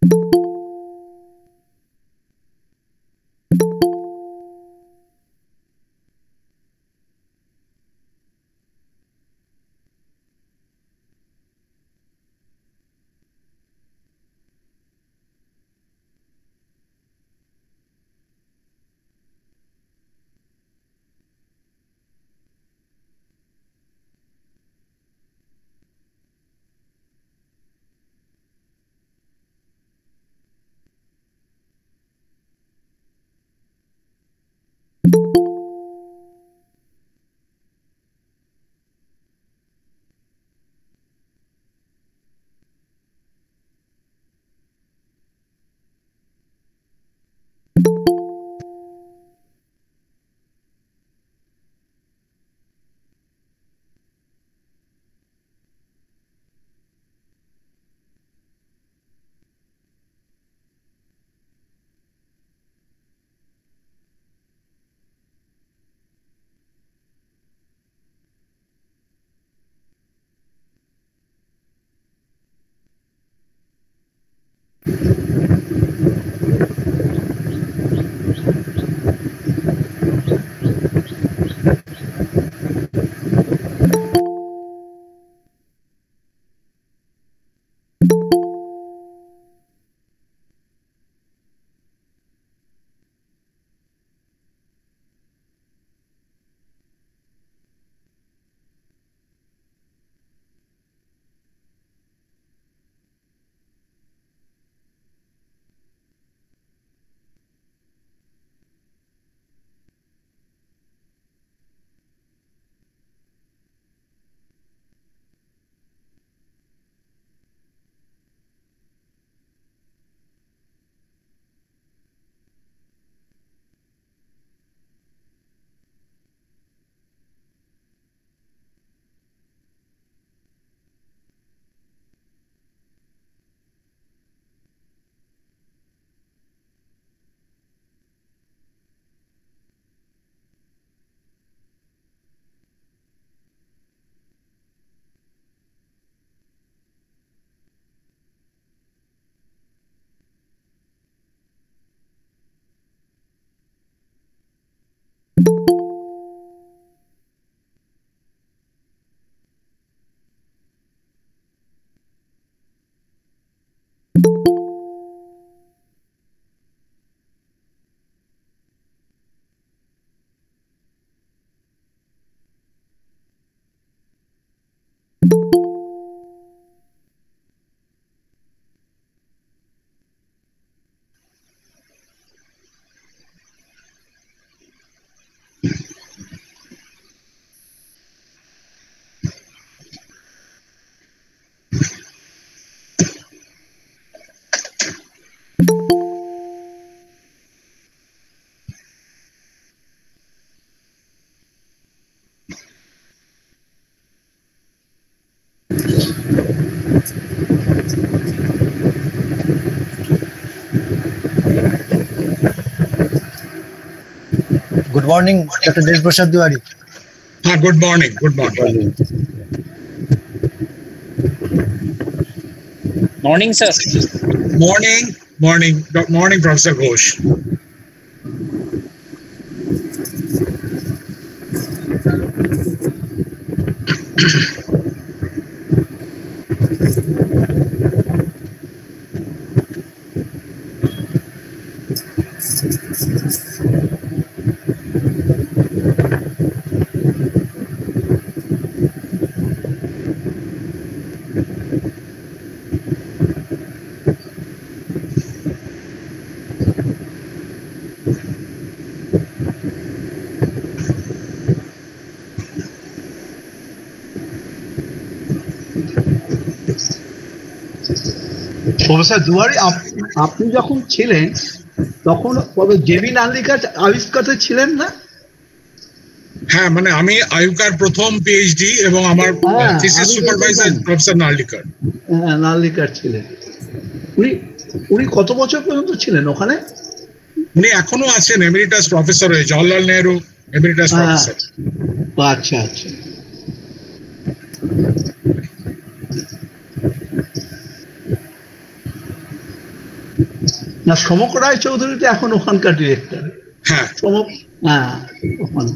Good morning, Dr. Dev Prasad Tiwari. Good morning. Good morning. Morning, sir. Morning, Professor Ghosh. Professor Tiwari, আপনি যখন ছিলেন তখন JB নার্লিকার আবিষ্কারটা ছিলেন না? হ্যাঁ, মানে আমি আয়ুকার প্রথম পিএইচডি এবং আমার থিসিস সুপারভাইজার প্রফেসর নার্লিকার। হ্যাঁ, নার্লিকার ছিলেন। উনি কত বছর পর্যন্ত ছিলেন ওখানে? উনি এখনো আছেন এমিরিটাস প্রফেসর হয়ে, জওহরলাল নেহরু এমিরিটাস প্রফেসর। আচ্ছা আচ্ছা। না, সমক রায় চৌধুরী তো এখন ওখানকার ডিরেক্টর। হ্যাঁ সমক, হ্যাঁ ওখানে।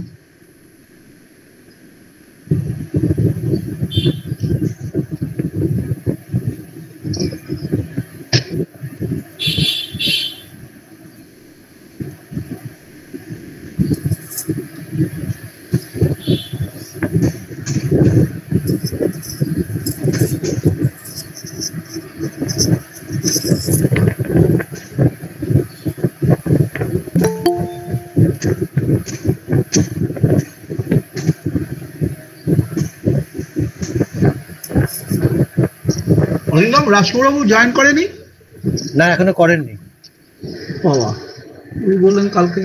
অরিন্দম, রাজকুমারবাবু জয়েন করেনি? না, এখনো করেননি। বাবা, উনি বললেন কালকে।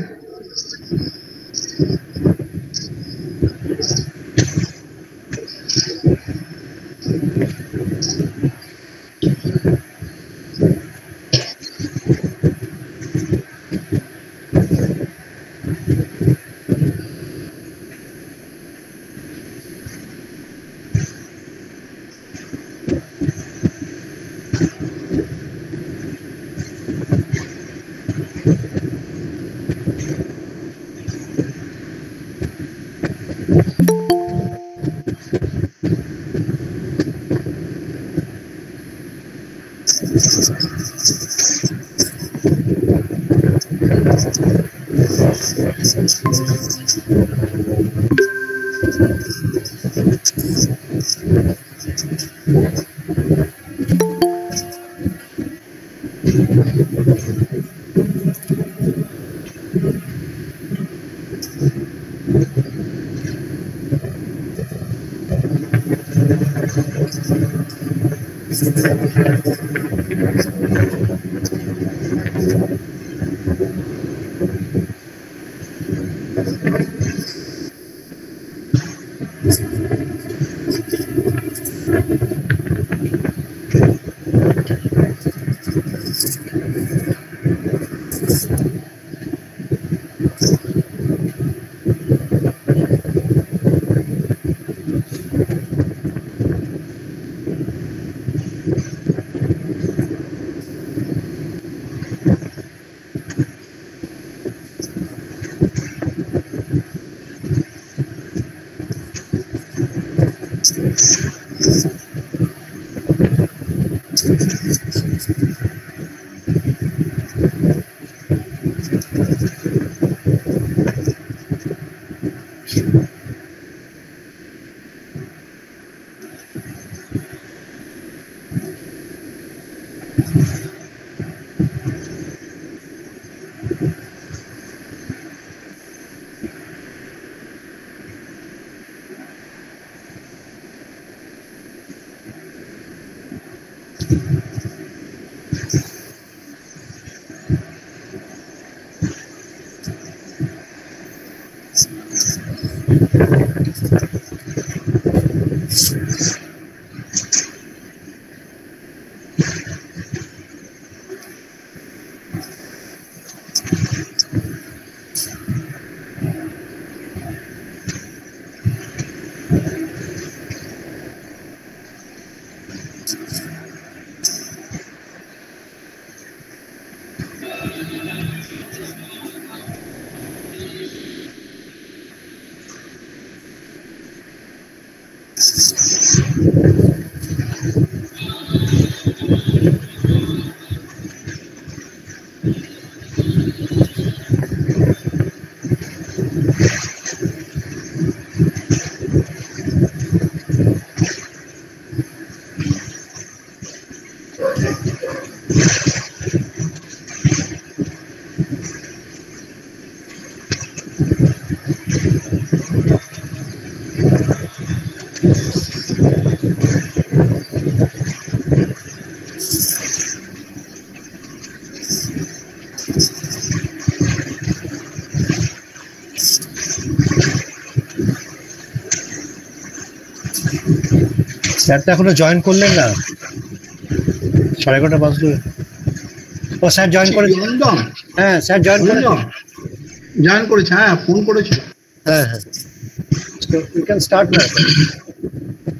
স্যার তো এখনো জয়েন করলেন না, 11:30 বাজলো। ও স্যার জয়েন করে, হ্যাঁ স্যার জয়েন করেছে, হ্যাঁ ফোন করেছে। হ্যাঁ হ্যাঁ, we can start now.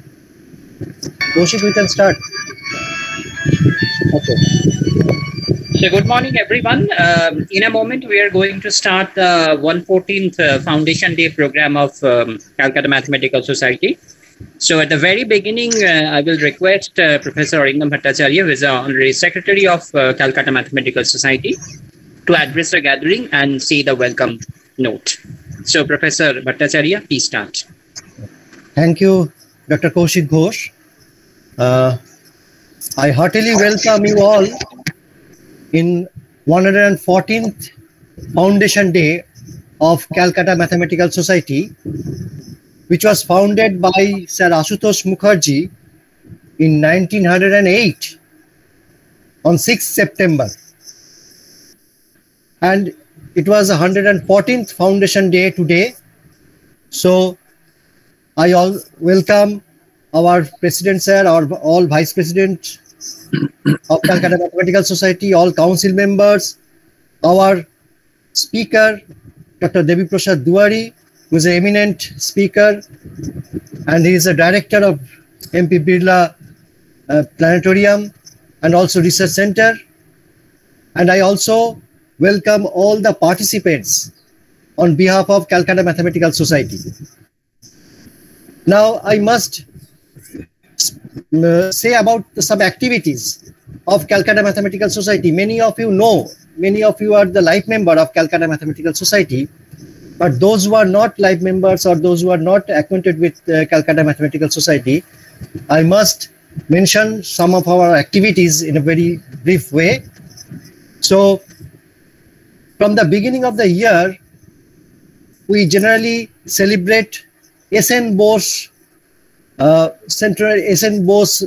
Kaushik, we can start. Okay. So good morning, everyone. In a moment, we are going to start the 114th Foundation Day program of Calcutta Mathematical Society. So at the very beginning, I will request Professor Arindam Bhattacharya, who is the Honorary Secretary of Calcutta Mathematical Society, to address the gathering and say the welcome note. So Professor Bhattacharya, please start. Thank you, Dr. Kaushik Ghosh. I heartily welcome you all in 114th Foundation Day of Calcutta Mathematical Society, which was founded by Sir Ashutosh Mukherjee in 1908 on 6th September. And it was the 114th Foundation Day today. So I welcome our President Sir, all Vice President of Calcutta Mathematical Society, all council members, our speaker, Dr. Devi Prasad Duwari, who is an eminent speaker, and he is a director of MP Birla Planetarium and also Research Center. And I also welcome all the participants on behalf of Calcutta Mathematical Society. Now, I must say about some activities of Calcutta Mathematical Society. Many of you know, many of you are the life member of Calcutta Mathematical Society, but those who are not life members or those who are not acquainted with Calcutta Mathematical Society, I must mention some of our activities in a very brief way. So, from the beginning of the year, we generally celebrate S.N. Bose Central S.N. Bose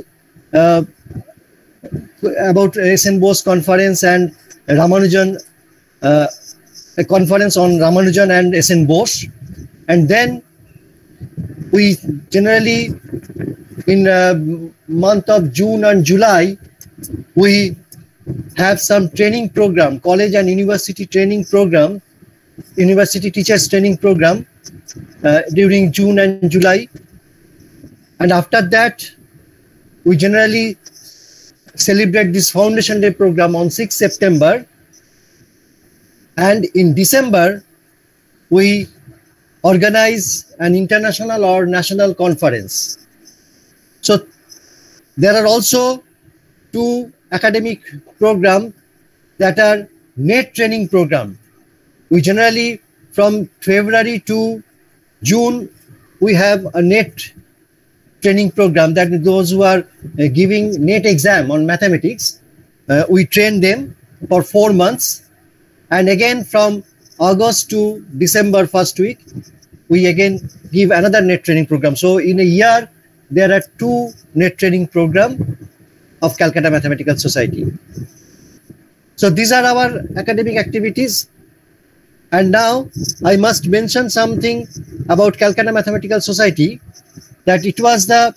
about S.N. Bose conference and Ramanujan, a conference on Ramanujan and S.N. Bose. And then we generally in month of June and July, we have some training program, college and university training program, university teachers training program during June and July. And after that, we generally celebrate this Foundation Day program on 6th September. And in December, we organize an international or national conference. So there are also two academic programs that are NET training program. We generally, from February to June, we have a NET training program, that those who are giving NET exam on mathematics, we train them for 4 months. And again from August to December first week, we again give another NET training program. So in a year, there are 2 NET training programs of Calcutta Mathematical Society. So these are our academic activities. And now I must mention something about Calcutta Mathematical Society, that it was the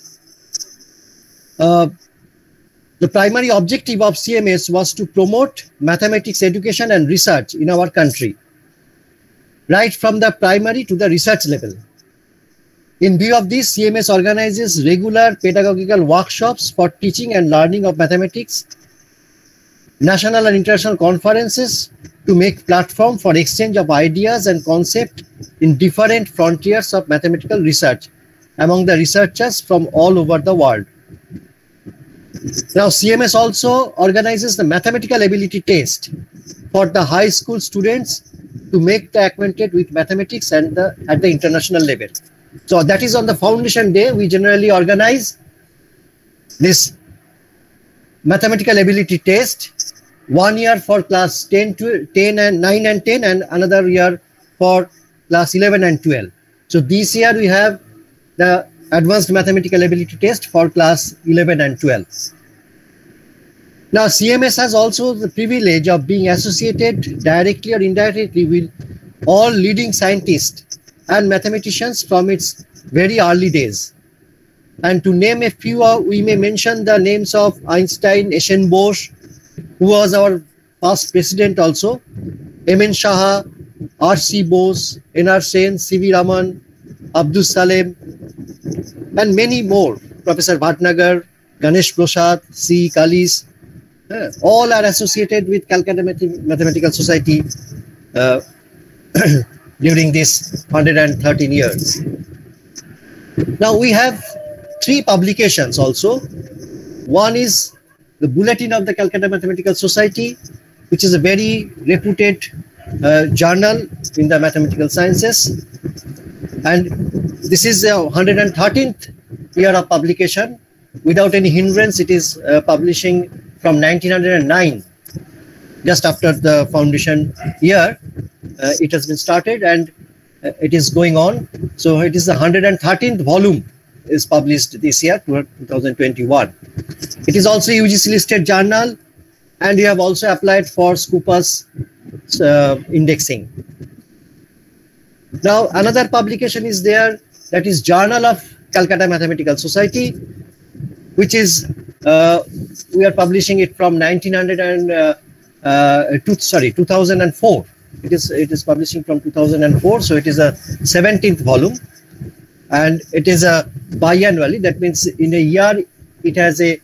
primary objective of CMS was to promote mathematics education and research in our country, right from the primary to the research level. In view of this, CMS organizes regular pedagogical workshops for teaching and learning of mathematics, national and international conferences to make platform for exchange of ideas and concepts in different frontiers of mathematical research among the researchers from all over the world. Now, CMS also organizes the mathematical ability test for the high school students to make them acquainted with mathematics and at the international level. So that is on the Foundation Day. We generally organize this mathematical ability test, 1 year for class 10 and 9 and 10, and another year for class 11 and 12. So this year we have the advanced mathematical ability test for class 11 and 12. Now, CMS has also the privilege of being associated directly or indirectly with all leading scientists and mathematicians from its very early days. And to name a few, we may mention the names of Einstein, S.N. Bose, who was our past president also, M.N. Shah, R.C. Bose, N.R. Sen, C.V. Raman, Abdus Salem, and many more, Professor Bhatnagar, Ganesh Prasad, C. Kalis, all are associated with Calcutta Mathematical Society during this 113 years. Now we have 3 publications also. One is the Bulletin of the Calcutta Mathematical Society, which is a very reputed journal in the mathematical sciences. And this is the 113th year of publication. Without any hindrance, it is publishing from 1909, just after the foundation year. It has been started and it is going on. So it is the 113th volume is published this year, 2021. It is also UGC listed journal, and we have also applied for Scopus indexing. Now another publication is there, that is Journal of Calcutta Mathematical Society, which is we are publishing it from 2004. It is publishing from 2004, so it is a 17th volume, and it is a biannually. That means in a year it has a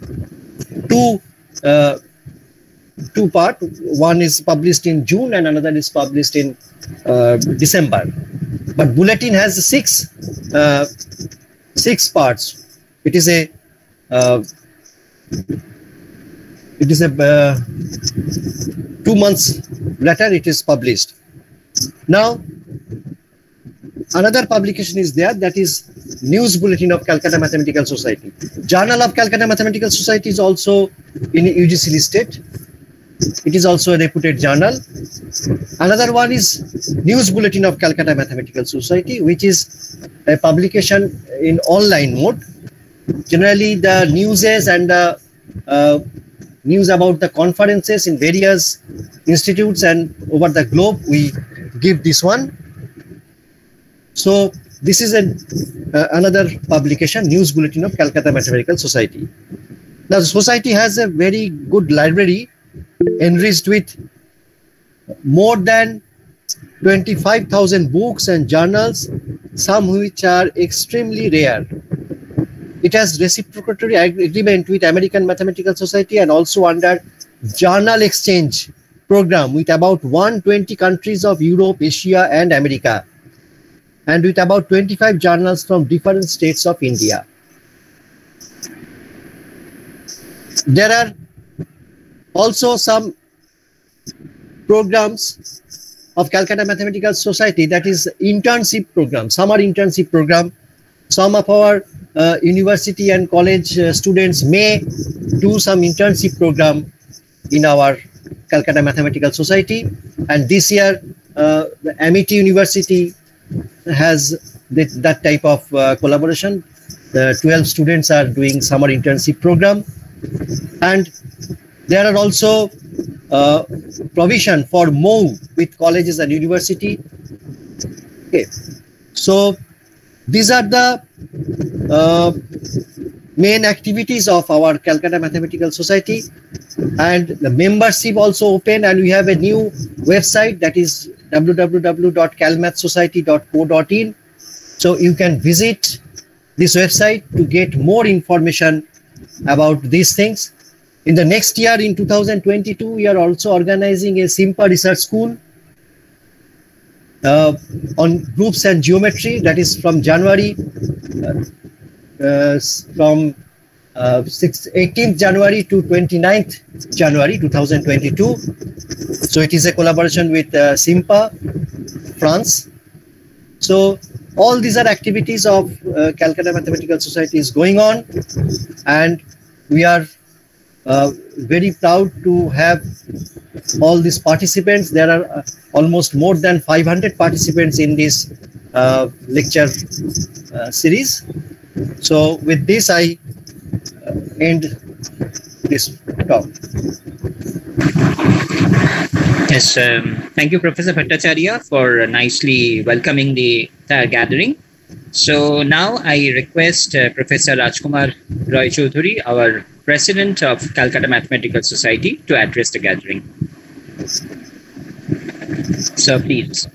two part. One is published in June and another is published in December. But bulletin has 6 parts. It is a 2 months later it is published. Now another publication is there, that is News Bulletin of Calcutta Mathematical Society. Journal of Calcutta Mathematical Society is also in UGC listed. It is also a reputed journal. Another one is News Bulletin of Calcutta Mathematical Society, which is a publication in online mode. Generally the newses and the news about the conferences in various institutes and over the globe, we give this one. So this is another publication, News Bulletin of Calcutta Mathematical Society. Now the society has a very good library enriched with more than 25,000 books and journals, some which are extremely rare. It has reciprocatory agreement with American Mathematical Society and also under journal exchange program with about 120 countries of Europe, Asia and America, and with about 25 journals from different states of India. There are also some programs of Calcutta Mathematical Society, that is internship program, summer internship program. Some of our university and college students may do some internship program in our Calcutta Mathematical Society, and this year the Amity University has that type of collaboration. The 12 students are doing summer internship program, and there are also provision for MOU with colleges and university. Okay, so these are the main activities of our Calcutta Mathematical Society, and the membership also open, and we have a new website, that is www.calmathsociety.co.in. So you can visit this website to get more information about these things. In the next year, in 2022, we are also organizing a SIMPA Research School on groups and geometry, that is from January, from 18th January to 29th January 2022. So it is a collaboration with SIMPA, France. So all these are activities of Calcutta Mathematical Society is going on, and we are very proud to have all these participants. There are almost more than 500 participants in this lecture series. So with this, I end this talk. Yes, thank you, Professor Bhattacharya, for nicely welcoming the entire gathering. So now I request Professor Rajkumar Roy Choudhury, our President of Calcutta Mathematical Society, to address the gathering. So please.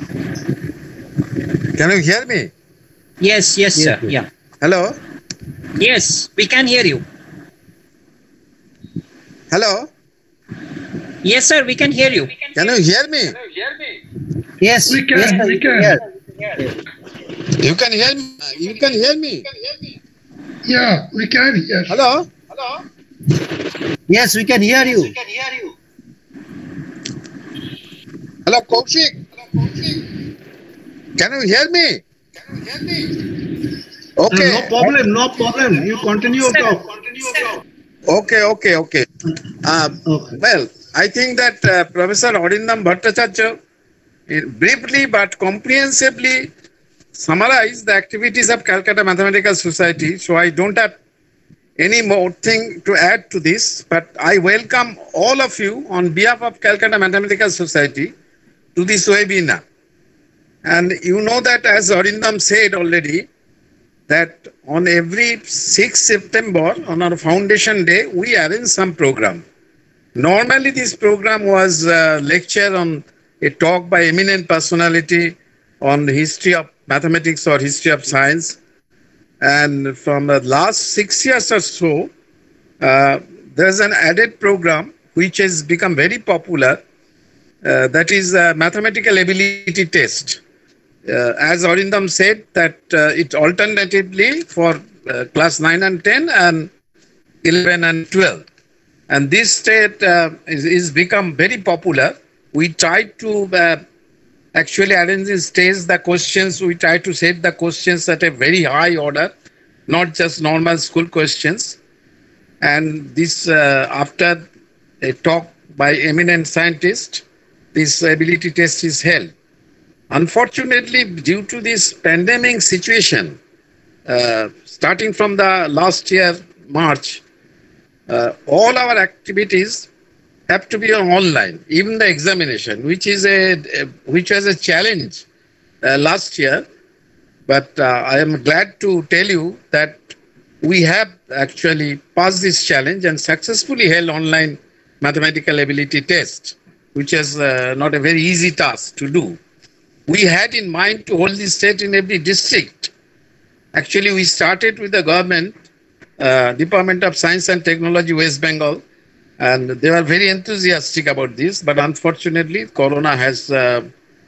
Can you hear me? Yes, sir. Yeah. Hello? Yes, we can hear you. Hello? Yes, sir, we can hear you. Can you hear me? Yes, We can, yes, sir, we you can. hear. You can hear me? You can hear me? Yeah, we can hear. Hello? Yes, we can hear you. Hello, Kaushik? Can you hear me? Okay. No problem, no problem. You continue to talk. Okay. Okay. Well, I think that Professor Arindam Bhattacharya briefly but comprehensively summarized the activities of Calcutta Mathematical Society. So I don't have any more thing to add to this, but I welcome all of you on behalf of Calcutta Mathematical Society to this webinar. And you know that, as Arindam said already, that on every 6th September, on our foundation day, we arrange some program. Normally, this program was a lecture on a talk by eminent personality on the history of mathematics or history of science. And from the last 6 years or so, there's an added program which has become very popular. That is a mathematical ability test. As Arindam said, that it alternatively for class 9 and 10 and 11 and 12. And this state is become very popular. We try to actually arrange in stage the questions. We try to set the questions at a very high order, not just normal school questions. And this after a talk by eminent scientists, this ability test is held. Unfortunately, due to this pandemic situation, starting from the last year, March, all our activities have to be online, even the examination, which was a challenge last year. But I am glad to tell you that we have actually passed this challenge and successfully held online mathematical ability test, which is not a very easy task to do. We had in mind to hold this test in every district. Actually, we started with the government, Department of Science and Technology, West Bengal, and they were very enthusiastic about this. But unfortunately, Corona has the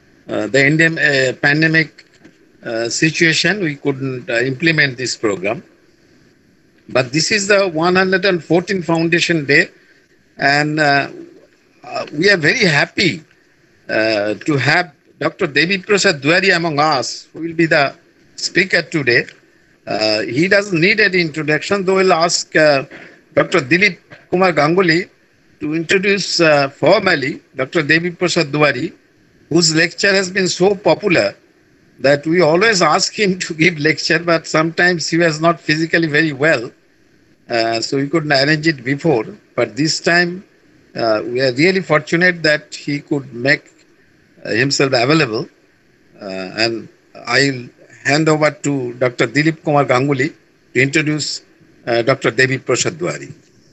pandemic situation. We couldn't implement this program. But this is the 114th Foundation Day, and we are very happy to have Dr. Devi Prasad Duari among us, who will be the speaker today. He doesn't need any introduction, though we'll ask Dr. Dilip Kumar Ganguly to introduce formally Dr. Devi Prasad Duari, whose lecture has been so popular that we always ask him to give lecture, but sometimes he was not physically very well, so we couldn't arrange it before. But this time, we are really fortunate that he could make himself available, and I'll hand over to Dr. Dilip Kumar Ganguly to introduce Dr. Devi Prasad Duari.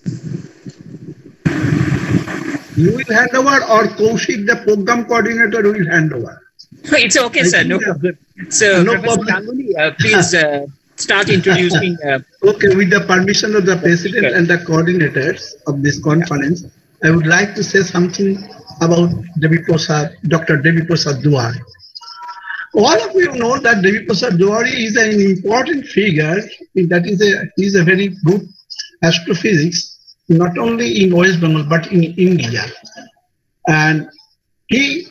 You will hand over, or Kaushik, the program coordinator, will hand over? It's okay, sir. No problem. So, No Professor problem. Ganguly, please start introducing. Okay, with the permission of the president and the coordinators of this conference, I would like to say something about Dr. Devi Prasad Duari. All of you know that Devi Prasad Duari is an important figure. That is a very good astrophysics, not only in West Bengal but in India. And he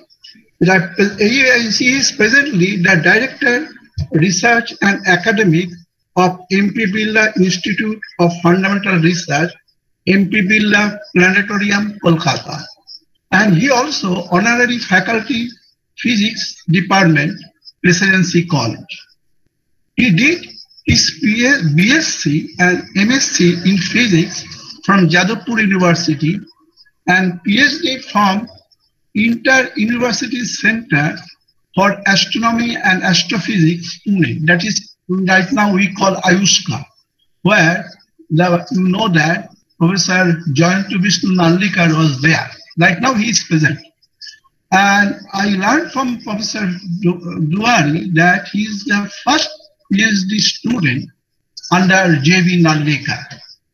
is presently the Director, Research and Academic of MP Birla Institute of Fundamental Research, MP Birla Planetarium, Kolkata. And he also Honorary Faculty, Physics Department, Presidency College. He did his BSc and MSc in Physics from Jadavpur University and PhD from Inter-University Center for Astronomy and Astrophysics, Pune. That is right now we call Ayushka, where you know that Professor Jayanti Vishnu Narlikar was there. Right now he is present. And I learned from Professor Duari that he is the first PhD student under J.B. Nallikar.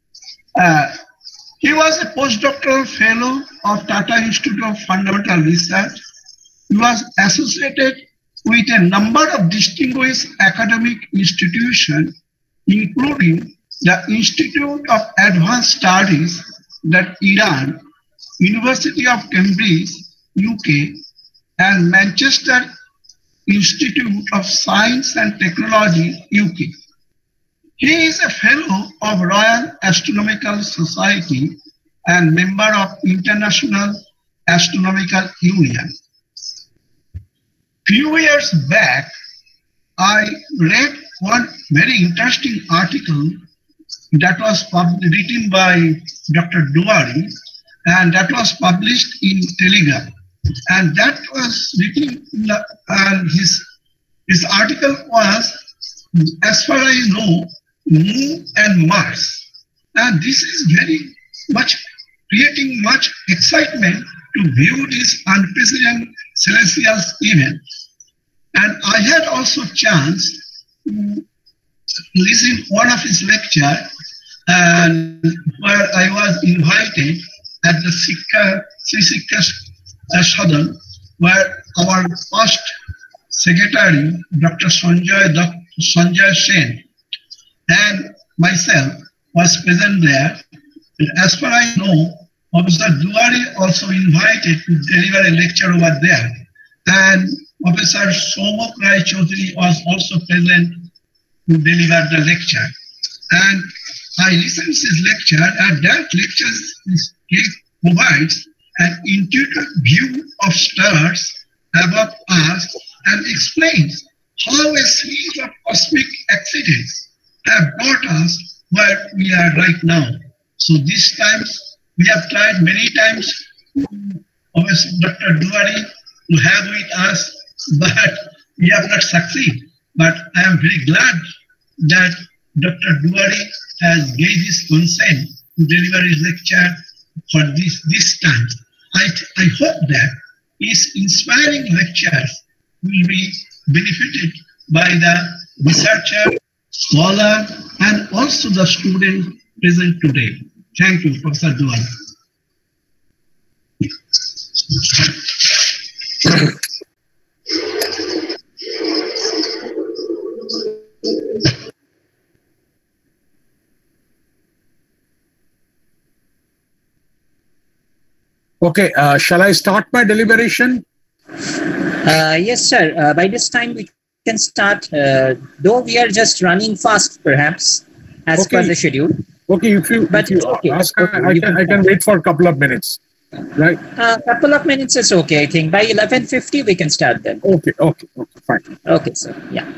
He was a postdoctoral fellow of Tata Institute of Fundamental Research. He was associated with a number of distinguished academic institutions, including the Institute of Advanced Studies at Iran, University of Cambridge, UK, and Manchester Institute of Science and Technology, UK. He is a fellow of Royal Astronomical Society and member of International Astronomical Union. Few years back, I read one very interesting article that was written by Dr. Duwari, and that was published in Telegraph. And that was written, and his article was, as far as I know, Moon and Mars. And this is very much creating much excitement to view this unprecedented celestial event. And I had also chance to listen one of his lecture, and where I was invited at the Sri Sikha Sadan, where our first secretary, Dr. Sanjay Sen, and myself was present there. And as far as I know, Professor Duwari also invited to deliver a lecture over there. And Professor Somok Rai Chaudhary was also present to deliver the lecture. And I listened to his lecture, and that lecture provides an intuitive view of stars above us and explains how a series of cosmic accidents have brought us where we are right now. So these times, we have tried many times, obviously Dr. Duwari to have with us, but we have not succeeded. But I am very glad that Dr. Duwari has gave his consent to deliver his lecture for this time. I hope that his inspiring lectures will be benefited by the researcher, scholar, and also the student present today. Thank you, Professor Duwari. Okay, shall I start my deliberation? Yes, sir. By this time, we can start, though we are just running fast, perhaps, as per the schedule. Okay, if you ask, I can wait for a couple of minutes, right? A couple of minutes is okay, I think. By 11:50, we can start then. Okay, fine. Okay, sir. Yeah.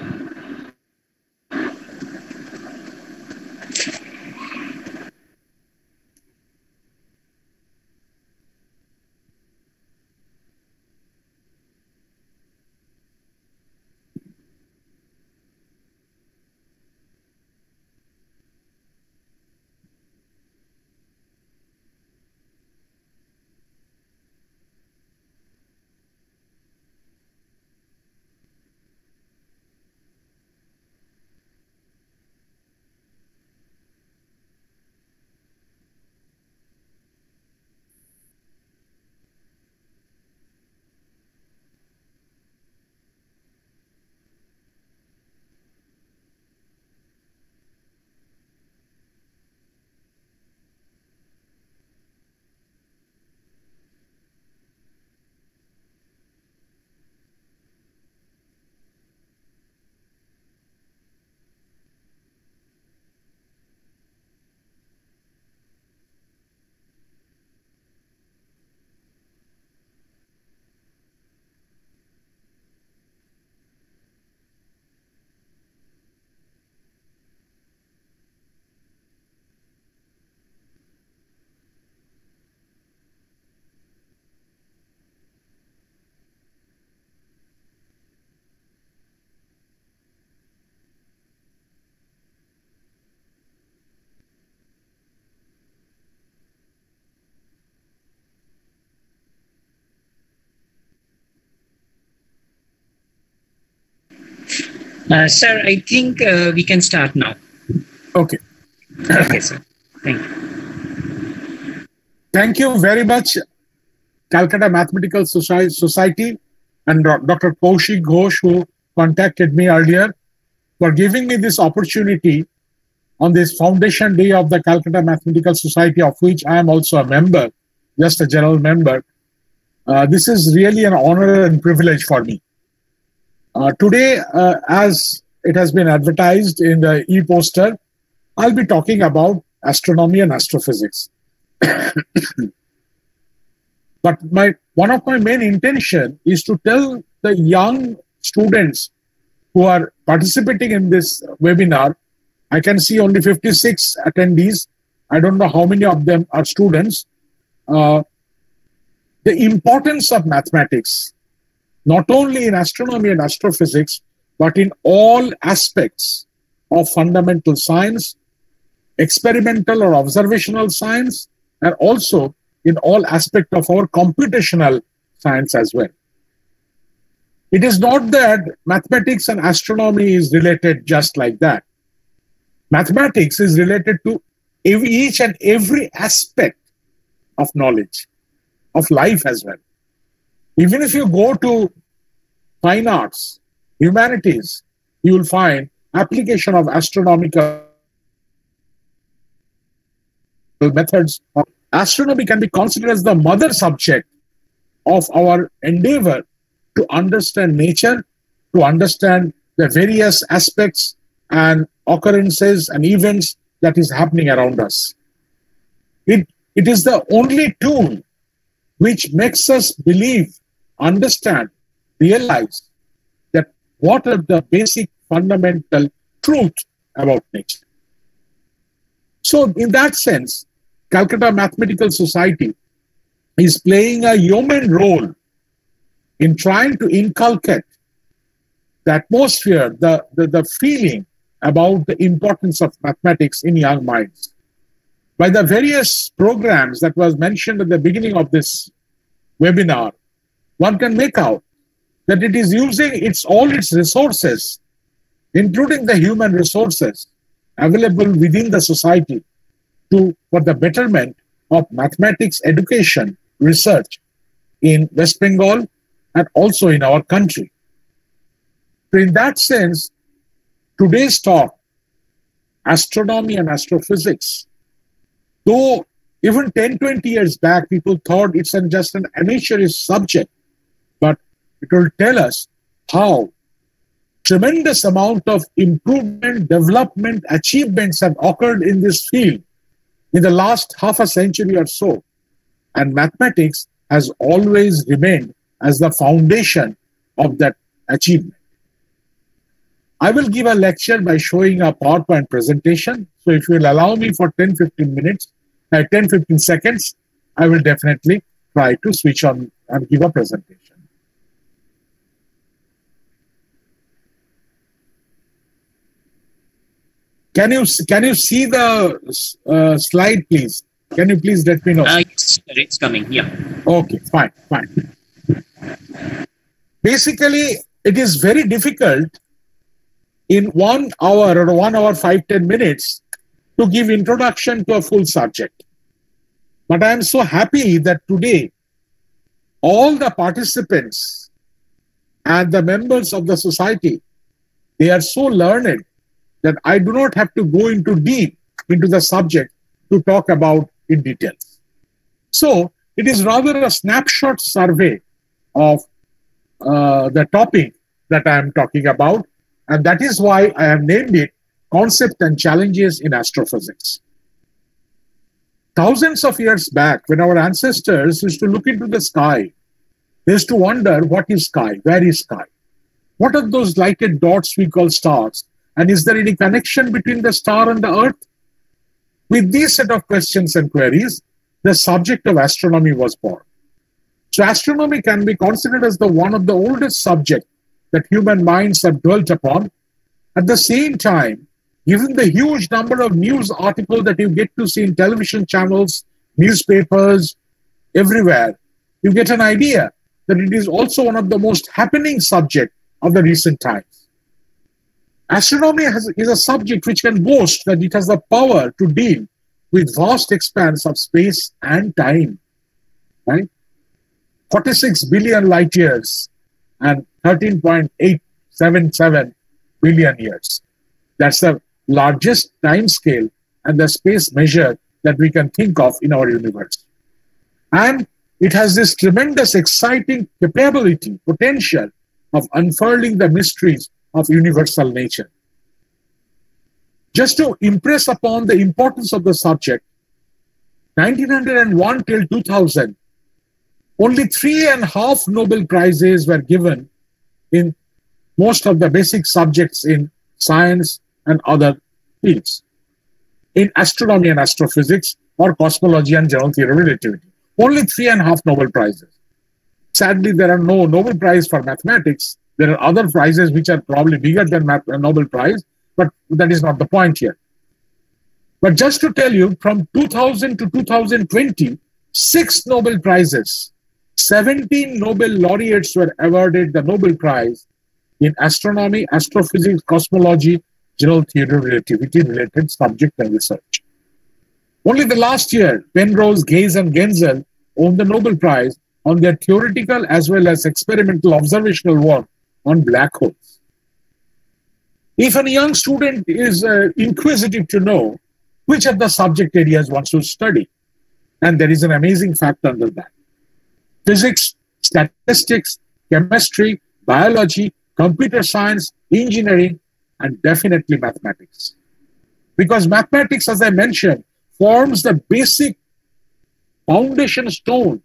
Sir, I think we can start now. Okay. Okay, sir. Thank you. Thank you very much, Calcutta Mathematical Society and Dr. Kaushik Ghosh, who contacted me earlier, for giving me this opportunity on this foundation day of the Calcutta Mathematical Society, of which I am also a member, just a general member. This is really an honor and privilege for me. Today, as it has been advertised in the e-poster, I'll be talking about astronomy and astrophysics. But one of my main intention is to tell the young students who are participating in this webinar. I can see only 56 attendees. I don't know how many of them are students. The importance of mathematics, not only in astronomy and astrophysics, but in all aspects of fundamental science, experimental or observational science, and also in all aspects of our computational science as well. It is not that mathematics and astronomy is related just like that. Mathematics is related to each and every aspect of knowledge, of life as well. Even if you go to fine arts, humanities, you will find application of astronomical methods. Astronomy can be considered as the mother subject of our endeavor to understand nature, to understand the various aspects and occurrences and events that is happening around us. It is the only tool which makes us believe, understand, realize that what are the basic fundamental truth about nature. So in that sense, Calcutta Mathematical Society is playing a yeoman role in trying to inculcate the atmosphere, the feeling about the importance of mathematics in young minds. By the various programs that was mentioned at the beginning of this webinar, one can make out that it is using all its resources, including the human resources available within the society, for the betterment of mathematics education research in West Bengal and also in our country. So in that sense, today's talk, astronomy and astrophysics, though even 10-20 years back, people thought it's just an amateurish subject, but it will tell us how tremendous amount of improvement, development, achievements have occurred in this field in the last half a century or so. And mathematics has always remained as the foundation of that achievement. I will give a lecture by showing a PowerPoint presentation. So if you will allow me for 10-15 seconds, I will definitely try to switch on and give a presentation. Can you see the slide, please? Can you please let me know? It's coming, yeah. Okay, fine. Basically, it is very difficult in 1 hour or 1 hour, 5-10 minutes to give introduction to a full subject. But I am so happy that today, all the participants and the members of the society, they are so learned that I do not have to go deep into the subject to talk about in details. So it is rather a snapshot survey of the topic that I am talking about, and that is why I have named it Concept and Challenges in Astrophysics. Thousands of years back, when our ancestors used to look into the sky, they used to wonder, what is sky? Where is sky? What are those lighted dots we call stars? And is there any connection between the star and the earth? With these set of questions and queries, the subject of astronomy was born. So astronomy can be considered as one of the oldest subjects that human minds have dwelt upon. At the same time, given the huge number of news articles that you get to see in television channels, newspapers, everywhere, you get an idea that it is also one of the most happening subjects of the recent times. Astronomy is a subject which can boast that it has the power to deal with vast expanse of space and time, right? 46 billion light years and 13.877 billion years. That's the largest time scale and the space measure that we can think of in our universe. And it has this tremendous exciting capability, potential of unfurling the mysteries of universal nature. Just to impress upon the importance of the subject, 1901 till 2000, only 3.5 Nobel Prizes were given in most of the basic subjects in science and other fields, in astronomy and astrophysics, or cosmology and general theory of relativity. Only 3.5 Nobel Prizes. Sadly, there are no Nobel Prize for mathematics. There are other prizes which are probably bigger than Nobel Prize, but that is not the point here. But just to tell you, from 2000 to 2020, 6 Nobel Prizes, 17 Nobel laureates were awarded the Nobel Prize in astronomy, astrophysics, cosmology, general theory of relativity related subject and research. Only the last year, Penrose, Gase, and Genzel won the Nobel Prize on their theoretical as well as experimental observational work on black holes. If a young student is inquisitive to know which of the subject areas one should study, and there is an amazing fact under that. Physics, statistics, chemistry, biology, computer science, engineering, and definitely mathematics. Because mathematics, as I mentioned, forms the basic foundation stone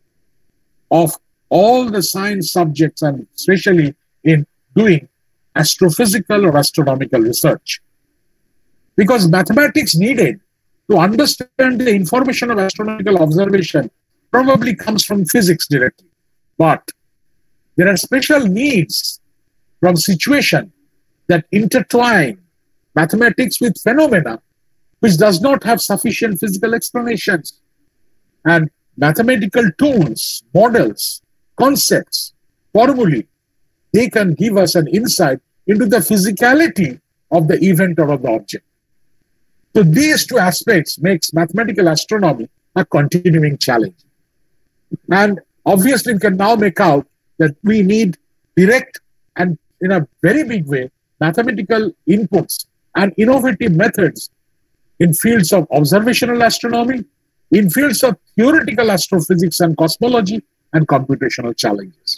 of all the science subjects, and especially in doing astrophysical or astronomical research. Because mathematics needed to understand the information of astronomical observation probably comes from physics directly. But there are special needs from situation that intertwine mathematics with phenomena which does not have sufficient physical explanations. And mathematical tools, models, concepts, formulae, they can give us an insight into the physicality of the event or of the object. So these two aspects makes mathematical astronomy a continuing challenge. And obviously we can now make out that we need direct and in a very big way mathematical inputs and innovative methods in fields of observational astronomy, in fields of theoretical astrophysics and cosmology, and computational challenges.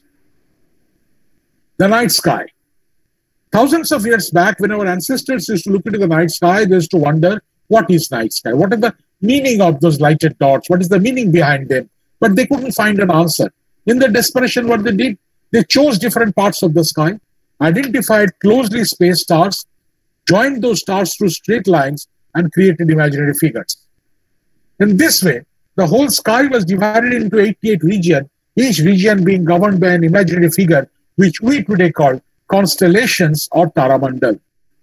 The night sky. Thousands of years back, when our ancestors used to look into the night sky, they used to wonder, what is night sky? What are the meaning of those lighted dots? What is the meaning behind them? But they couldn't find an answer. In their desperation, what they did, they chose different parts of the sky, identified closely spaced stars, joined those stars through straight lines, and created imaginary figures. In this way, the whole sky was divided into 88 regions, each region being governed by an imaginary figure, which we today call constellations or Taramandal.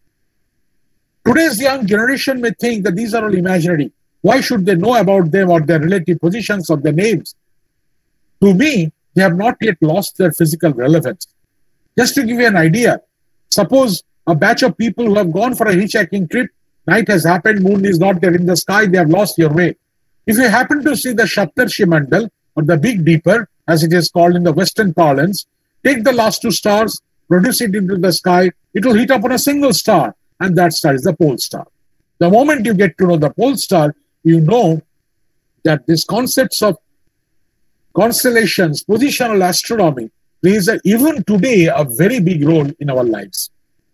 Today's young generation may think that these are all imaginary. Why should they know about them or their relative positions or their names? To me, they have not yet lost their physical relevance. Just to give you an idea, suppose a batch of people who have gone for a hitchhiking trip, night has happened, moon is not there in the sky, they have lost your way. If you happen to see the Saptarshi Mandal, or the Big Dipper, as it is called in the Western parlance, take the last 2 stars, produce it into the sky, it will hit upon a single star, and that star is the pole star. The moment you get to know the pole star, you know that these concepts of constellations, positional astronomy, plays even today a very big role in our lives.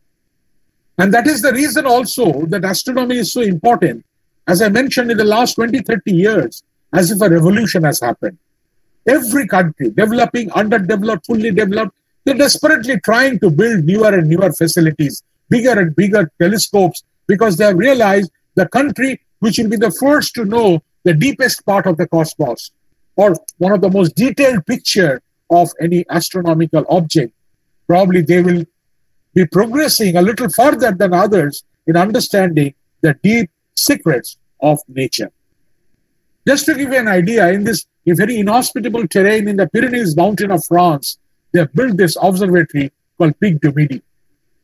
And that is the reason also that astronomy is so important. As I mentioned, in the last 20-30 years, as if a revolution has happened. Every country, developing, underdeveloped, fully developed, they're desperately trying to build newer and newer facilities, bigger and bigger telescopes, because they have realized the country which will be the first to know the deepest part of the cosmos, or one of the most detailed picture of any astronomical object, probably they will be progressing a little further than others in understanding the deep secrets of nature. Just to give you an idea, in this very inhospitable terrain in the Pyrenees mountain of France, they have built this observatory called Pic du Midi.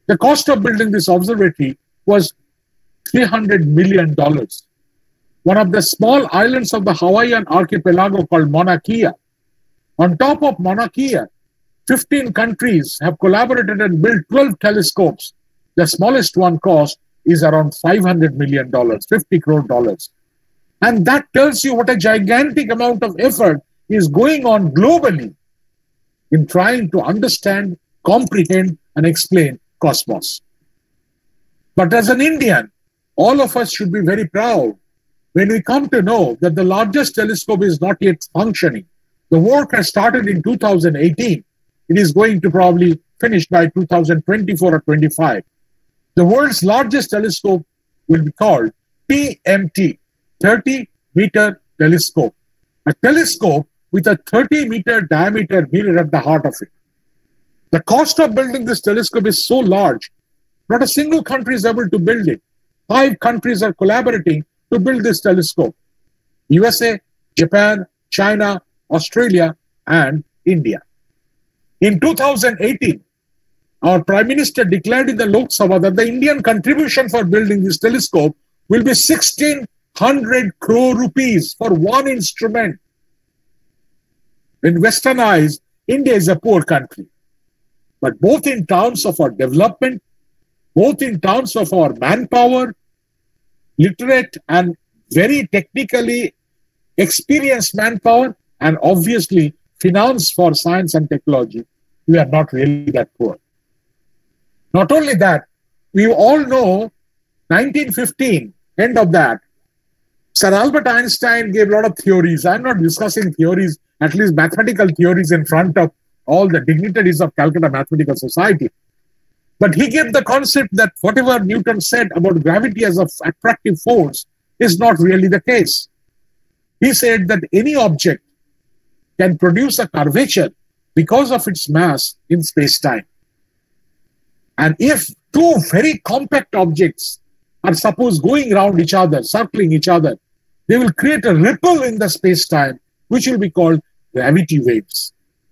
The cost of building this observatory was $300 million. One of the small islands of the Hawaiian archipelago called Mauna Kea. On top of Mauna Kea, 15 countries have collaborated and built 12 telescopes. The smallest one cost is around $500 million, $50 crore. And that tells you what a gigantic amount of effort is going on globally in trying to understand, comprehend, and explain cosmos. But as an Indian, all of us should be very proud when we come to know that the largest telescope is not yet functioning. The work has started in 2018. It is going to probably finish by 2024 or 25. The world's largest telescope will be called TMT, 30-meter telescope. A telescope with a 30-meter diameter mirror at the heart of it. The cost of building this telescope is so large, not a single country is able to build it. 5 countries are collaborating to build this telescope: USA, Japan, China, Australia, and India. In 2018, our Prime Minister declared in the Lok Sabha that the Indian contribution for building this telescope will be 1,600 crore rupees for one instrument. In Western eyes, India is a poor country. But both in terms of our development, both in terms of our manpower, literate and very technically experienced manpower, and obviously finance for science and technology, we are not really that poor. Not only that, we all know 1915, end of that, Sir Albert Einstein gave a lot of theories. I'm not discussing theories, at least mathematical theories, in front of all the dignitaries of Calcutta Mathematical Society. But he gave the concept that whatever Newton said about gravity as an attractive force is not really the case. He said that any object can produce a curvature because of its mass in space-time. And if two very compact objects are suppose going around each other, circling each other, they will create a ripple in the space-time, which will be called gravity waves.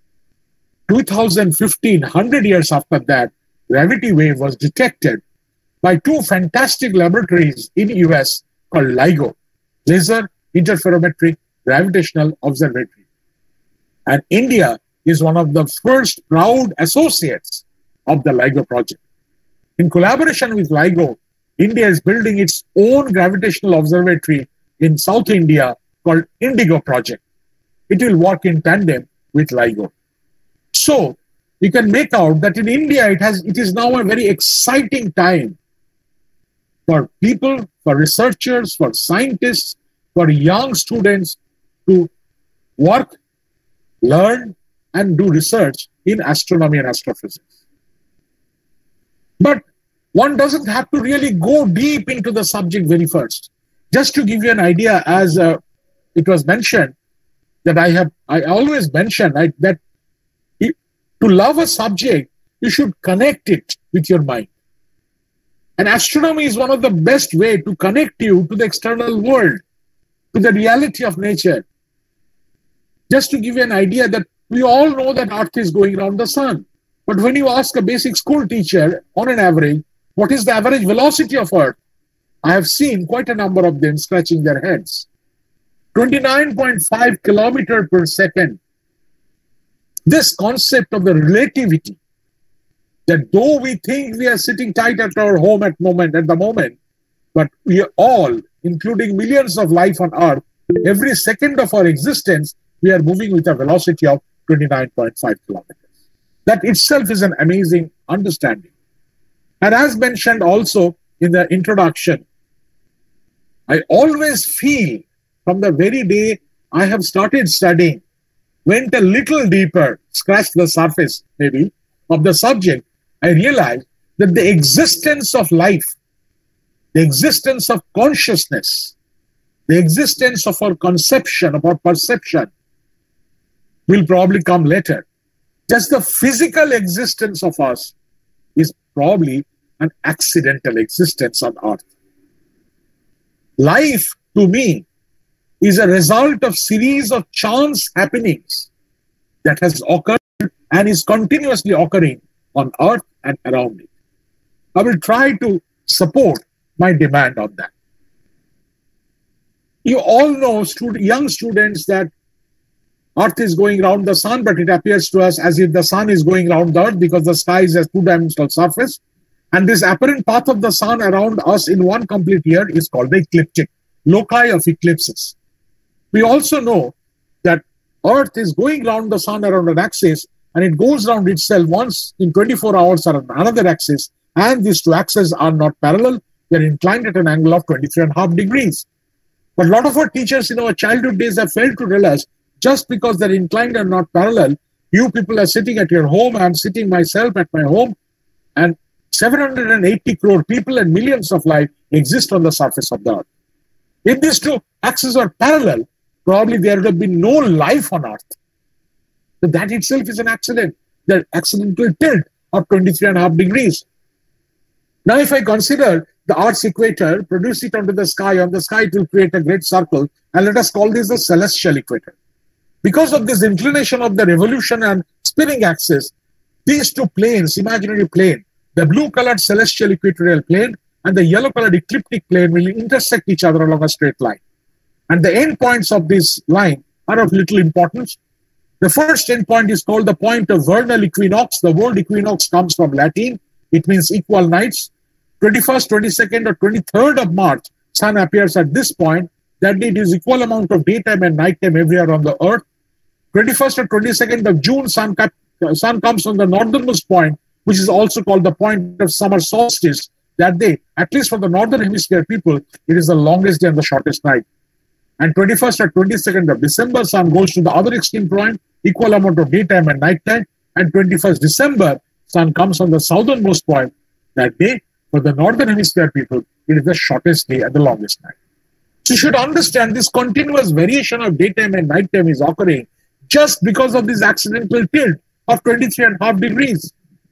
2015, 100 years after that, gravity wave was detected by 2 fantastic laboratories in US called LIGO, Laser Interferometric Gravitational Observatory. And India is one of the first proud associates of the LIGO project. In collaboration with LIGO, India is building its own gravitational observatory in South India called Indigo Project. It will work in tandem with LIGO. So you can make out that in India, it is now a very exciting time for people, for researchers, for scientists, for young students to work, learn, and do research in astronomy and astrophysics. But one doesn't have to really go deep into the subject very first. Just to give you an idea, as it was mentioned, that I always mention, right, that to love a subject, you should connect it with your mind. And astronomy is one of the best way to connect you to the external world, to the reality of nature. Just to give you an idea that we all know that Earth is going around the sun. But when you ask a basic school teacher, on an average, what is the average velocity of Earth? I have seen quite a number of them scratching their heads. 29.5 kilometers per second. This concept of the relativity, that though we think we are sitting tight at our home at the moment, but we are all, including millions of life on Earth, every second of our existence, we are moving with a velocity of 29.5 kilometers. That itself is an amazing understanding. And as mentioned also in the introduction, I always feel from the very day I have started studying, went a little deeper, scratched the surface maybe of the subject, I realized that the existence of life, the existence of consciousness, the existence of our conception, of our perception will probably come later. Just the physical existence of us is probably an accidental existence on Earth. Life, to me, is a result of series of chance happenings that has occurred and is continuously occurring on Earth and around it. I will try to support my demand on that. You all know, young students, that Earth is going around the sun, but it appears to us as if the sun is going around the Earth because the sky is a two-dimensional surface. And this apparent path of the sun around us in one complete year is called the ecliptic, loci of eclipses. We also know that Earth is going around the sun around an axis, and it goes around itself once in 24 hours around another axis, and these two axes are not parallel. They're inclined at an angle of 23.5 degrees. But a lot of our teachers in our childhood days have failed to realize just because they're inclined and not parallel, you people are sitting at your home, I'm sitting myself at my home, and 780 crore people and millions of life exist on the surface of the Earth. If these two axes are parallel, probably there would have been no life on Earth. So that itself is an accident, the accidental tilt of 23.5 degrees. Now, if I consider the Earth's equator, produce it onto the sky, on the sky it will create a great circle, and let us call this the celestial equator. Because of this inclination of the revolution and spinning axis, these two planes, imaginary plane, the blue-colored celestial equatorial plane and the yellow-colored ecliptic plane will intersect each other along a straight line. And the endpoints of this line are of little importance. The first endpoint is called the point of vernal equinox. The word equinox comes from Latin. It means equal nights. 21st, 22nd, or 23rd of March, sun appears at this point. That day it is equal amount of daytime and nighttime everywhere on the Earth. 21st or 22nd of June, sun comes on the northernmost point, which is also called the point of summer solstice. That day, at least for the northern hemisphere people, it is the longest day and the shortest night. And 21st or 22nd of December, sun goes to the other extreme point, equal amount of daytime and nighttime. And 21st December, sun comes on the southernmost point. That day, for the northern hemisphere people, it is the shortest day and the longest night. So you should understand this continuous variation of daytime and nighttime is occurring just because of this accidental tilt of 23.5 degrees.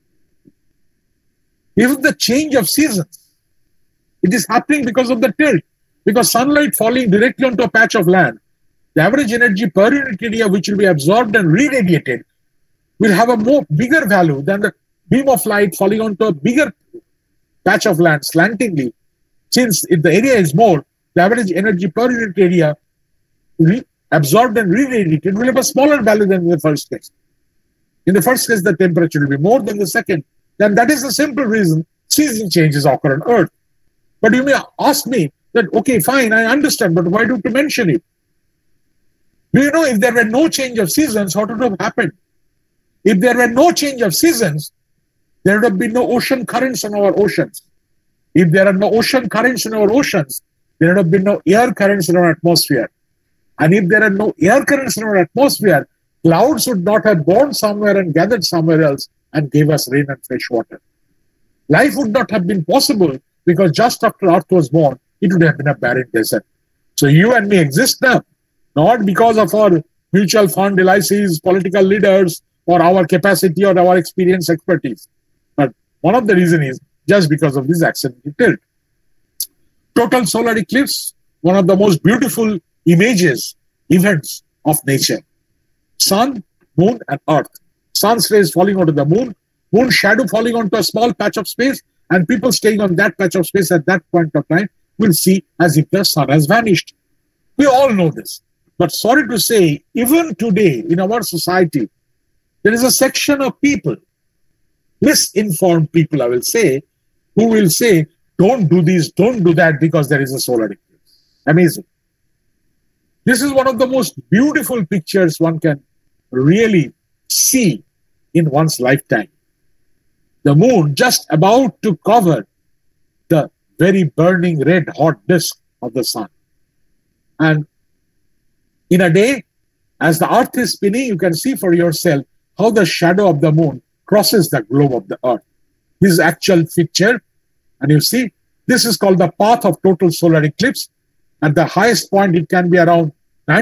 Even the change of seasons, it is happening because of the tilt. Because sunlight falling directly onto a patch of land, the average energy per unit area which will be absorbed and re-radiated will have a bigger value than the beam of light falling onto a bigger patch of land slantingly. Since if the area is more, the average energy per unit area absorbed and re-radiated will have a smaller value than in the first case. In the first case, the temperature will be more than the second. Then that is the simple reason season changes occur on Earth. But you may ask me that, okay, fine, I understand, but why don't you mention it? Do you know if there were no change of seasons, what would have happened? If there were no change of seasons, there would have been no ocean currents in our oceans. If there are no ocean currents in our oceans, there would have been no air currents in our atmosphere. And if there are no air currents in our atmosphere, clouds would not have born somewhere and gathered somewhere else and gave us rain and fresh water. Life would not have been possible because just after Earth was born, it would have been a barren desert. So you and me exist now, not because of our mutual fund LICs, political leaders, or our capacity or our experience, expertise. But one of the reasons is just because of this accidental tilt. Total solar eclipse, one of the most beautiful images, events of nature. Sun, moon, and Earth. Sun's rays falling onto the moon, moon's shadow falling onto a small patch of space, and people staying on that patch of space at that point of time will see as if the sun has vanished. We all know this. But sorry to say, even today in our society, there is a section of people, misinformed people, I will say, who will say, don't do this, don't do that because there is a solar eclipse. Amazing. This is one of the most beautiful pictures one can really see in one's lifetime. The moon just about to cover the very burning red hot disk of the sun. And in a day, as the Earth is spinning, you can see for yourself how the shadow of the moon crosses the globe of the Earth. This is actual picture. And you see, this is called the path of total solar eclipse. At the highest point, it can be around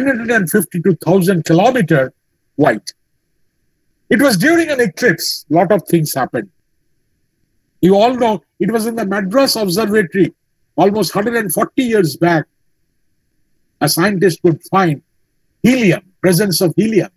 952,000 kilometers wide. It was during an eclipse, a lot of things happened. You all know it was in the Madras Observatory almost 140 years back. A scientist could find helium, presence of helium.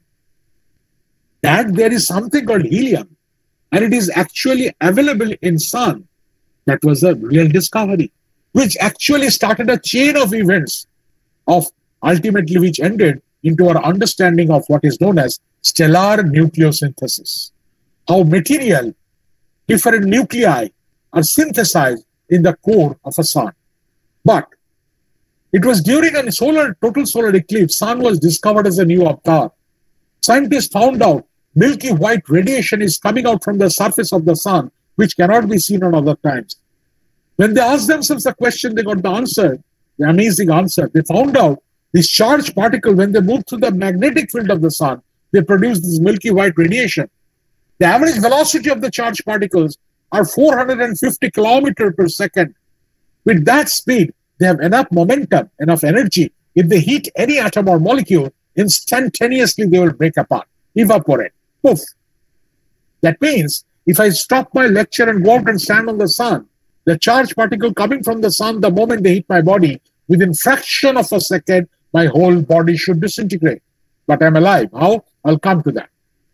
That there is something called helium, and it is actually available in sun That was a real discovery, which actually started a chain of events of ultimately which ended into our understanding of what is known as stellar nucleosynthesis. How material, different nuclei are synthesized in the core of a sun. But it was during a total solar eclipse, sun was discovered as a new avatar. Scientists found out milky white radiation is coming out from the surface of the sun, which cannot be seen on other times. When they asked themselves the question, they got the answer, the amazing answer. They found out this charged particle, when they move through the magnetic field of the sun, they produce this milky white radiation. The average velocity of the charged particles are 450 kilometers per second. With that speed, they have enough momentum, enough energy. If they heat any atom or molecule, instantaneously they will break apart, evaporate, poof. That means if I stop my lecture and go out and stand on the sun, the charged particle coming from the sun, the moment they hit my body, within fraction of a second, my whole body should disintegrate. But I'm alive. How? I'll come to that.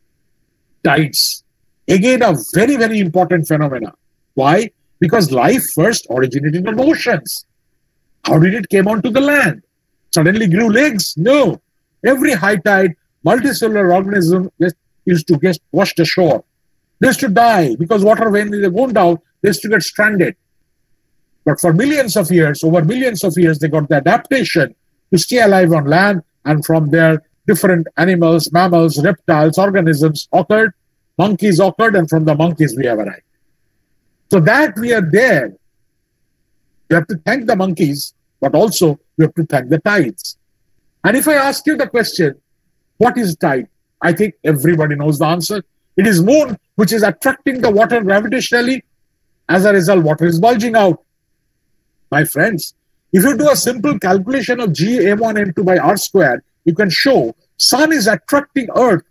Tides. Again, a very, very important phenomena. Why? Because life first originated in oceans. How did it came onto the land? Suddenly grew legs? No. Every high tide, multicellular organism used to get washed ashore. They used to die because water, when they go down, they used to get stranded. But for millions of years, over millions of years, they got the adaptation to stay alive on land, and from there, different animals, mammals, reptiles, organisms occurred, monkeys occurred, and from the monkeys we have arrived. So that we are there, you have to thank the monkeys, but also you have to thank the tides. And if I ask you the question, what is tide? I think everybody knows the answer. It is moon which is attracting the water gravitationally. As a result, water is bulging out. My friends, if you do a simple calculation of G m1 m2 by r square, you can show sun is attracting Earth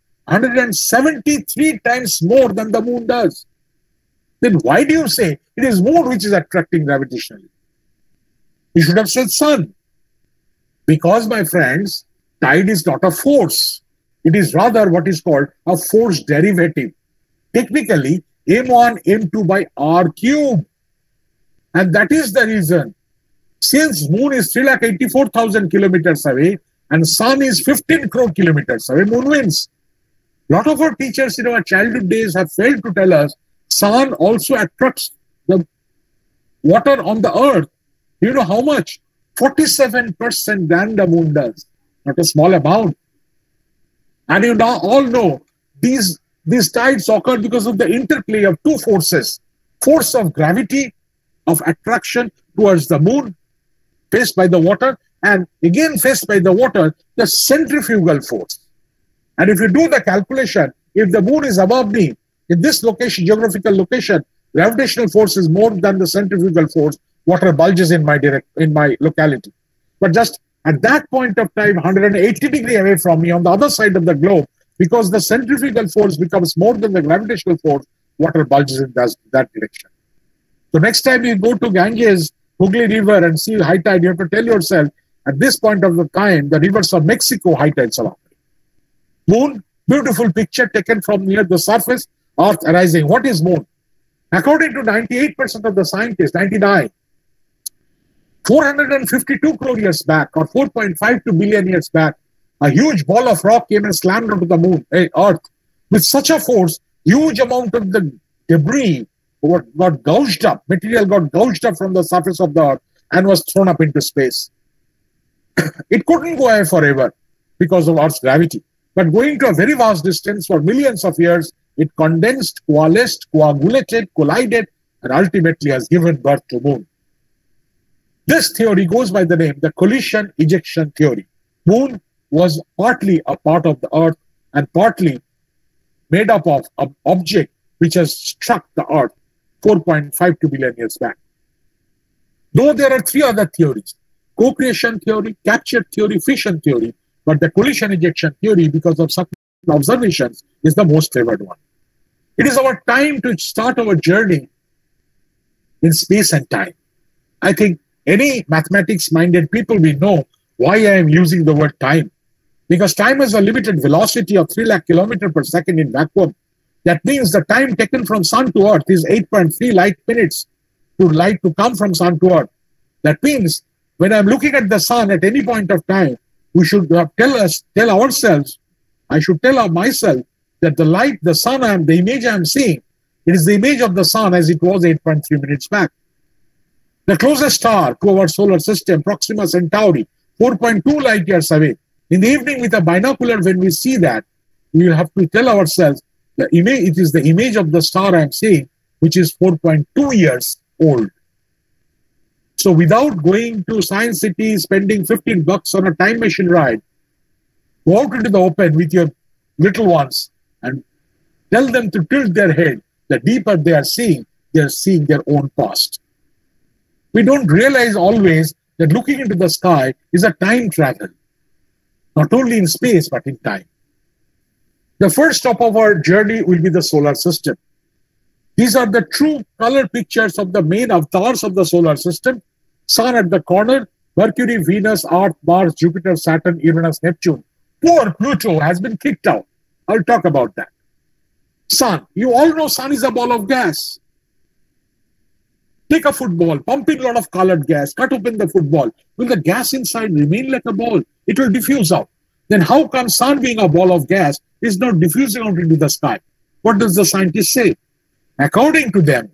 173 times more than the moon does. Then why do you say it is moon which is attracting gravitationally? You should have said sun. Because, my friends, tide is not a force. It is rather what is called a force derivative. Technically, m1 m2 by r cube. And that is the reason, since moon is 384,000 kilometers away and sun is 15 crore kilometers away, moon wins. A lot of our teachers in our childhood days have failed to tell us sun also attracts the water on the earth. You know how much? 47% than the moon does. Not a small amount. And you now all know these tides occur because of the interplay of two forces. Force of gravity, of attraction towards the moon, faced by the water, and again faced by the water, the centrifugal force. And if you do the calculation, if the moon is above me, in this location, geographical location, gravitational force is more than the centrifugal force, water bulges in my locality. But just at that point of time, 180 degrees away from me, on the other side of the globe, because the centrifugal force becomes more than the gravitational force, water bulges in that direction. So next time you go to Ganges, Hooghly River and see high tide, you have to tell yourself, at this point of the time, the rivers of Mexico, high tides are occurring. Moon, beautiful picture taken from near the surface, Earth arising. What is moon? According to 98% of the scientists, 99, 452 crore years back, or 4.52 billion years back, a huge ball of rock came and slammed onto the moon, Earth. With such a force, huge amount of the debris got gouged up, material got gouged up from the surface of the Earth and was thrown up into space. It couldn't go away forever because of Earth's gravity. But going to a very vast distance for millions of years, it condensed, coalesced, coagulated, collided, and ultimately has given birth to moon. This theory goes by the name the collision ejection theory. Moon was partly a part of the Earth and partly made up of an object which has struck the Earth 4.52 billion years back. Though there are three other theories, co-creation theory, capture theory, fission theory, but the collision ejection theory, because of certain observations, is the most favored one. It is our time to start our journey in space and time. I think any mathematics-minded people will know why I am using the word time. Because time has a limited velocity of 3 lakh kilometers per second in vacuum. That means the time taken from sun to earth is 8.3 light minutes. to light to come from sun to earth. That means when I'm looking at the sun at any point of time, we should tell ourselves, I should tell myself that the light, the sun, the image I'm seeing, it is the image of the sun as it was 8.3 minutes back. The closest star to our solar system, Proxima Centauri, 4.2 light years away. In the evening with a binocular, when we see that, we will have to tell ourselves, it is the image of the star I'm seeing, which is 4.2 years old. So without going to Science City, spending $15 on a time machine ride, go out into the open with your little ones and tell them to tilt their head. The deeper they are seeing their own past. We don't realize always that looking into the sky is a time travel, not only in space, but in time. The first stop of our journey will be the solar system. These are the true color pictures of the main avatars of the solar system. Sun at the corner, Mercury, Venus, Earth, Mars, Jupiter, Saturn, Uranus, Neptune. Poor Pluto has been kicked out. I'll talk about that. Sun. You all know sun is a ball of gas. Take a football, pump in a lot of colored gas, cut open the football. Will the gas inside remain like a ball? It will diffuse out. Then how come sun being a ball of gas is not diffusing out into the sky? What does the scientist say? According to them,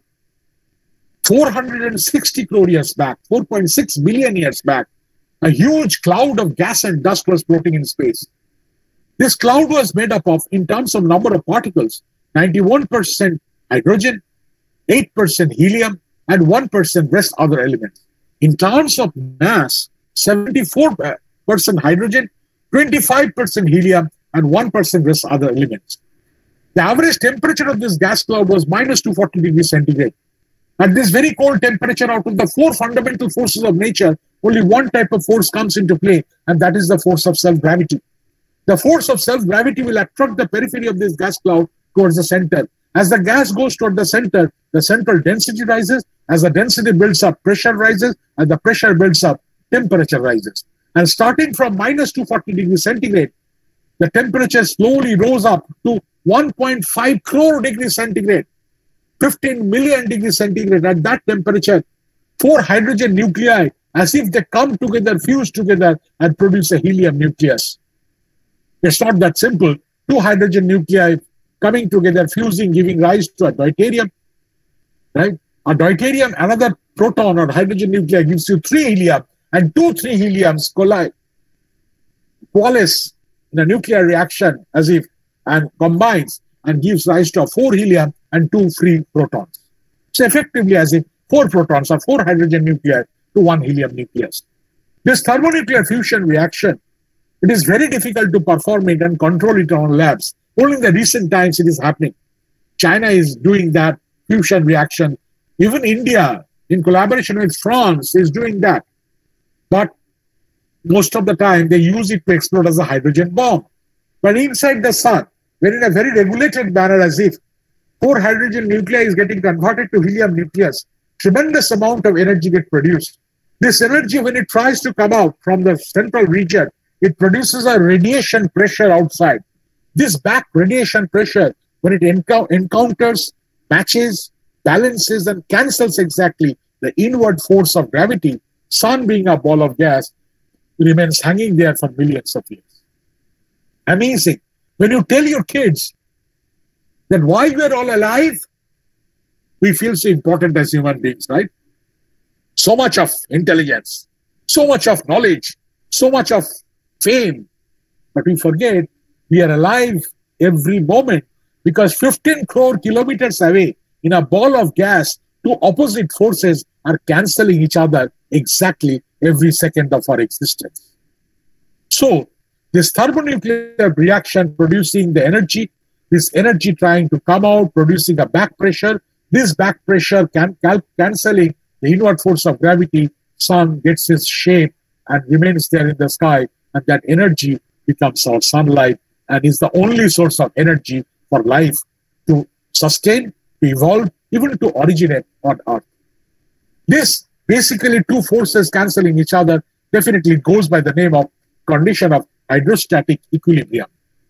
460 crore years back, 4.6 billion years back, a huge cloud of gas and dust was floating in space. This cloud was made up of, in terms of number of particles, 91% hydrogen, 8% helium, and 1% rest other elements. In terms of mass, 74% hydrogen, 25% helium, and 1% rest other elements. The average temperature of this gas cloud was minus 240 degrees centigrade. At this very cold temperature, out of the 4 fundamental forces of nature, only one type of force comes into play, and that is the force of self-gravity. The force of self-gravity will attract the periphery of this gas cloud towards the center. As the gas goes toward the central density rises. As the density builds up, pressure rises. As the pressure builds up, temperature rises. And starting from minus 240 degrees centigrade, the temperature slowly rose up to 1.5 crore degrees centigrade, 15 million degrees centigrade. At that temperature, 4 hydrogen nuclei, as if they come together, fuse together, and produce a helium nucleus. It's not that simple. 2 hydrogen nuclei coming together, fusing, giving rise to a deuterium, right? A deuterium, another proton or hydrogen nuclei gives you 3 helium, and 2 3 heliums coalesce in a nuclear reaction as if and combines and gives rise to a 4 helium and 2 free protons. So effectively as if 4 protons or 4 hydrogen nuclei to 1 helium nucleus. This thermonuclear fusion reaction, it is very difficult to perform it and control it on labs. Only in the recent times it is happening. China is doing that fusion reaction. Even India, in collaboration with France, is doing that. But most of the time, they use it to explode as a hydrogen bomb. But inside the sun, when in a very regulated manner, as if 4 hydrogen nuclei is getting converted to helium nucleus, tremendous amount of energy gets produced. This energy, when it tries to come out from the central region, it produces a radiation pressure outside. This back radiation pressure, when it encounters, matches, balances, and cancels exactly the inward force of gravity, sun being a ball of gas, remains hanging there for millions of years. Amazing. When you tell your kids that why we are all alive, we feel so important as human beings, right? So much of intelligence, so much of knowledge, so much of fame. But we forget we are alive every moment because 15 crore kilometers away in a ball of gas, 2 opposite forces are cancelling each other exactly every second of our existence. So this thermonuclear reaction producing the energy, this energy trying to come out, producing a back pressure, this back pressure cancelling the inward force of gravity, sun gets its shape and remains there in the sky, and that energy becomes our sunlight and is the only source of energy for life to sustain, to evolve, even to originate on Earth. This basically 2 forces cancelling each other definitely goes by the name of condition of hydrostatic equilibrium.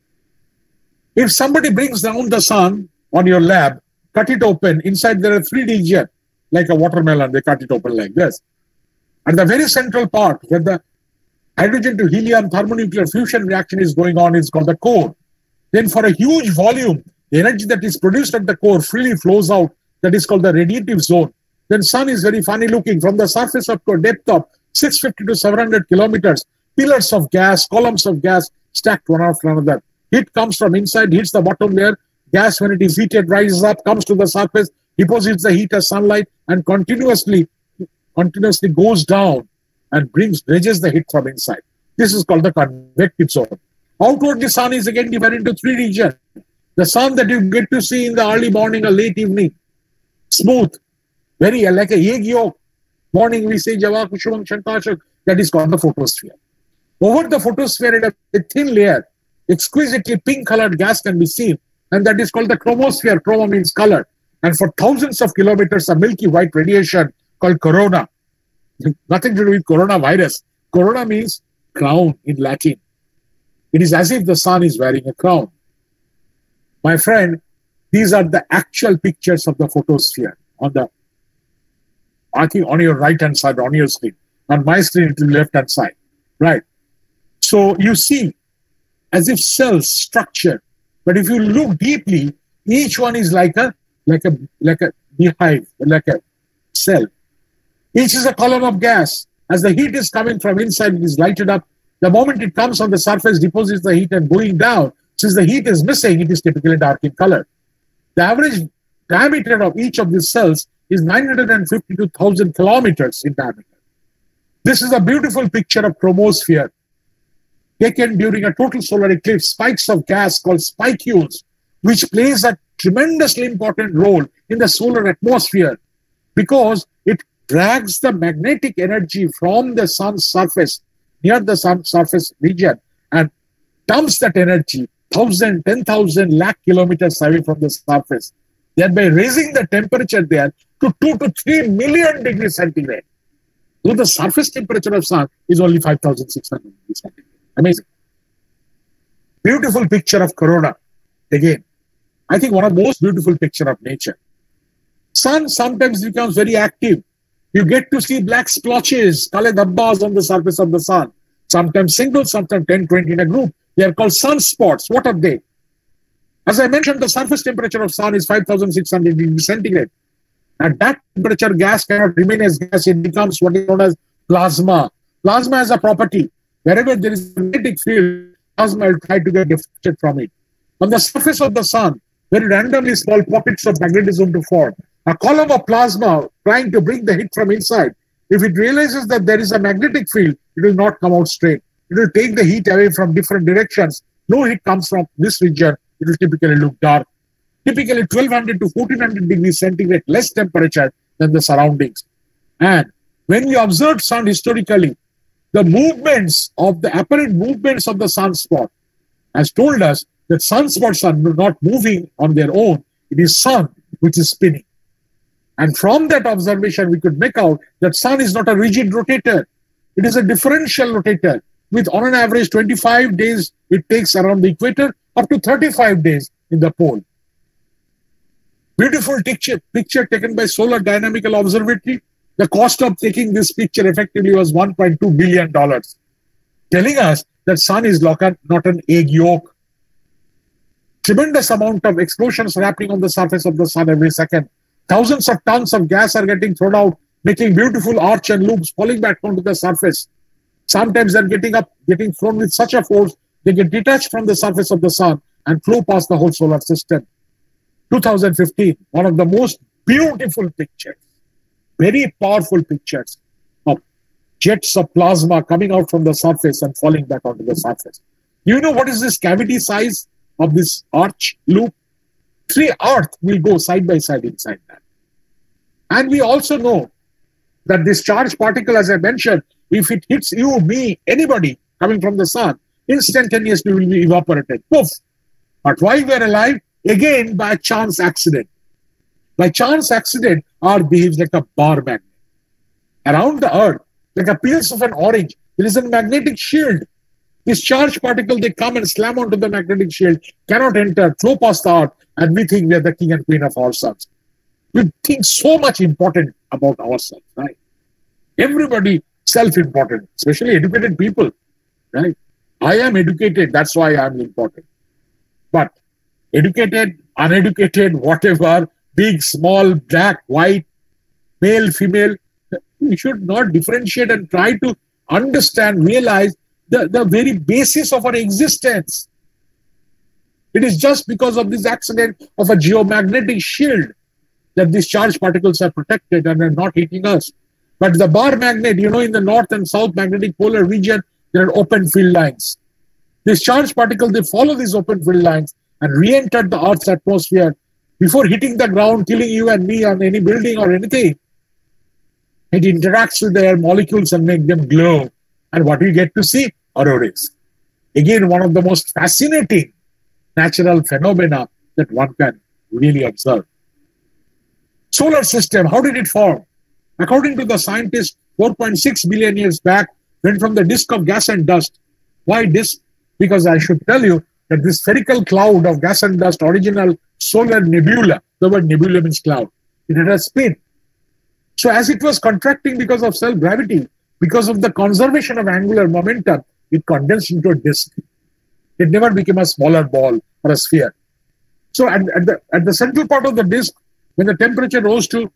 If somebody brings down the sun on your lab, cut it open, inside there are 3 regions like a watermelon. They cut it open like this. At the very central part, where the hydrogen to helium thermonuclear fusion reaction is going on, is called the core. Then for a huge volume, the energy that is produced at the core freely flows out. That is called the radiative zone. Then sun is very funny looking. From the surface up to a depth of 650 to 700 kilometers, pillars of gas, columns of gas stacked one after another. Heat comes from inside, hits the bottom layer. Gas, when it is heated, rises up, comes to the surface, deposits the heat as sunlight, and continuously goes down and raises the heat from inside. This is called the convective zone. Outward, the sun is again divided into three regions. The sun that you get to see in the early morning or late evening, smooth, very like a egg yolk. Morning we say Java Kushumang Shantashak, that is called the photosphere. Over the photosphere, in a thin layer, exquisitely pink colored gas can be seen, and that is called the chromosphere. Chroma means color. And for thousands of kilometers, a milky white radiation called corona. Nothing to do with coronavirus. Corona means crown in Latin. It is as if the sun is wearing a crown. My friend, these are the actual pictures of the photosphere on the, I think, on your right-hand side, on your screen. On my screen, to the left-hand side. Right. So you see, as if cells structure, but if you look deeply, each one is like a beehive, like a cell. Each is a column of gas. As the heat is coming from inside, it is lighted up. The moment it comes on the surface, deposits the heat, and going down, since the heat is missing, it is typically dark in color. The average diameter of each of these cells is 950 to 1,000 kilometers in diameter. This is a beautiful picture of chromosphere taken during a total solar eclipse. Spikes of gas called spicules, which plays a tremendously important role in the solar atmosphere because it drags the magnetic energy from the sun's surface, near the sun's surface region, and dumps that energy 1,000, 10,000 lakh kilometers away from the surface, thereby raising the temperature there to 2 to 3 million degrees centigrade. So the surface temperature of sun is only 5,600 degrees centigrade. Amazing. Beautiful picture of corona. Again, I think one of the most beautiful picture of nature. Sun sometimes becomes very active. You get to see black splotches, kale dabbas on the surface of the sun. Sometimes single, sometimes 10, 20 in a group. They are called sunspots. What are they? As I mentioned, the surface temperature of sun is 5,600 degrees centigrade. At that temperature, gas cannot remain as gas. It becomes what is known as plasma. Plasma has a property. Wherever there is a magnetic field, plasma will try to get deflected from it. On the surface of the sun, very randomly small pockets of magnetism to form. A column of plasma trying to bring the heat from inside. If it realizes that there is a magnetic field, it will not come out straight. It will take the heat away from different directions. No heat comes from this region. It will typically look dark. Typically 1,200 to 1,400 degrees centigrade less temperature than the surroundings. And when you observe sun historically, the movements of the apparent movements of the sunspot has told us that sunspots are not moving on their own. It is sun which is spinning. And from that observation, we could make out that sun is not a rigid rotator. It is a differential rotator with, on an average, 25 days it takes around the equator, up to 35 days in the pole. Beautiful picture taken by Solar Dynamical Observatory. The cost of taking this picture effectively was $1.2 billion, telling us that sun is not an egg yolk. Tremendous amount of explosions are happening on the surface of the sun every second. Thousands of tons of gas are getting thrown out, making beautiful arch and loops, falling back onto the surface. Sometimes they're getting thrown with such a force, they get detached from the surface of the sun and flow past the whole solar system. 2015, one of the most beautiful pictures, very powerful pictures of jets of plasma coming out from the surface and falling back onto the surface. You know what is this cavity size of this arch loop? 3 Earth will go side by side inside that. And we also know that this charged particle, as I mentioned, if it hits you, me, anybody coming from the sun, instantaneously will be evaporated. Poof. But why we are alive? Again, by chance accident. By chance accident, Earth behaves like a bar magnet. Around the Earth, like a piece of an orange, there is a magnetic shield. This charged particle, they come and slam onto the magnetic shield, cannot enter, flow past the Earth, and we think we are the king and queen of our suns. We think so much important about ourselves, right? Everybody self-important, especially educated people, right? I am educated, that's why I am important. But educated, uneducated, whatever, big, small, black, white, male, female, we should not differentiate and try to understand, realize the very basis of our existence. It is just because of this accident of a geomagnetic shield that these charged particles are protected and are not hitting us. But the bar magnet, you know, in the north and south magnetic polar region, there are open field lines. These charged particles, they follow these open field lines and re-enter the Earth's atmosphere before hitting the ground, killing you and me on any building or anything. It interacts with their molecules and make them glow. And what we get to see? Auroras. Again, one of the most fascinating natural phenomena that one can really observe. Solar system, how did it form? According to the scientists, 4.6 billion years back, went from the disk of gas and dust. Why disk? Because I should tell you that this spherical cloud of gas and dust, original solar nebula, the word nebula means cloud, it had a spin. So as it was contracting because of self-gravity, because of the conservation of angular momentum, it condensed into a disk. It never became a smaller ball or a sphere. So at the central part of the disk, when the temperature rose to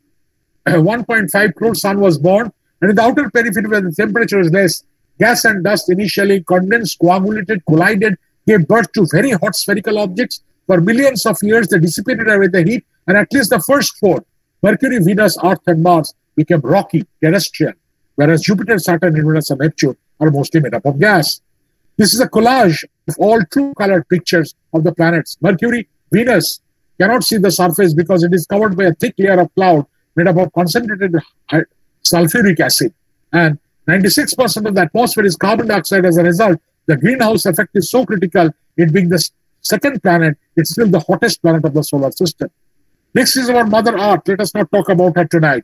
1.5 crore, sun was born, and in the outer periphery where the temperature is less, gas and dust initially condensed, coagulated, collided, gave birth to very hot spherical objects. For millions of years, they dissipated away the heat, and at least the first four, Mercury, Venus, Earth, and Mars, became rocky, terrestrial, whereas Jupiter, Saturn, Uranus, and Neptune are mostly made up of gas. This is a collage of all true colored pictures of the planets. Mercury, Venus, cannot see the surface because it is covered by a thick layer of cloud made up of concentrated sulfuric acid. And 96% of the atmosphere is carbon dioxide. As a result, the greenhouse effect is so critical, it being the second planet, it's still the hottest planet of the solar system. Next is our Mother Earth. Let us not talk about her today.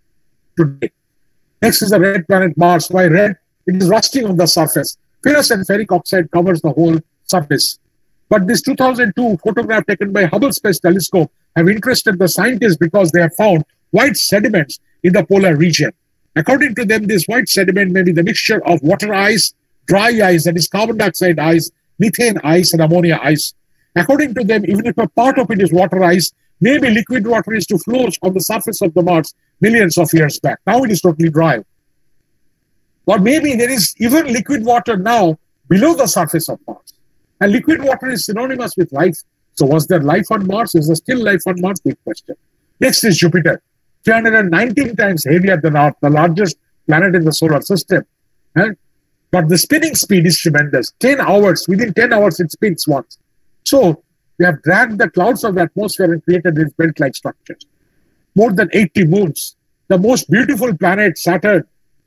Next is the red planet Mars. Why red? It is rusting on the surface. Ferrous and ferric oxide covers the whole surface. But this 2002 photograph taken by Hubble Space Telescope have interested the scientists because they have found white sediments in the polar region. According to them, this white sediment may be the mixture of water ice, dry ice, that is carbon dioxide ice, methane ice, and ammonia ice. According to them, even if a part of it is water ice, maybe liquid water is to flow on the surface of the Mars millions of years back. Now it is totally dry. Or maybe there is even liquid water now below the surface of Mars. And liquid water is synonymous with life. So was there life on Mars? Is there still life on Mars? Big question. Next is Jupiter. 319 times heavier than Earth, the largest planet in the solar system. But the spinning speed is tremendous. 10 hours, within 10 hours it spins once. So we have dragged the clouds of the atmosphere and created these belt-like structures. More than 80 moons. The most beautiful planet, Saturn,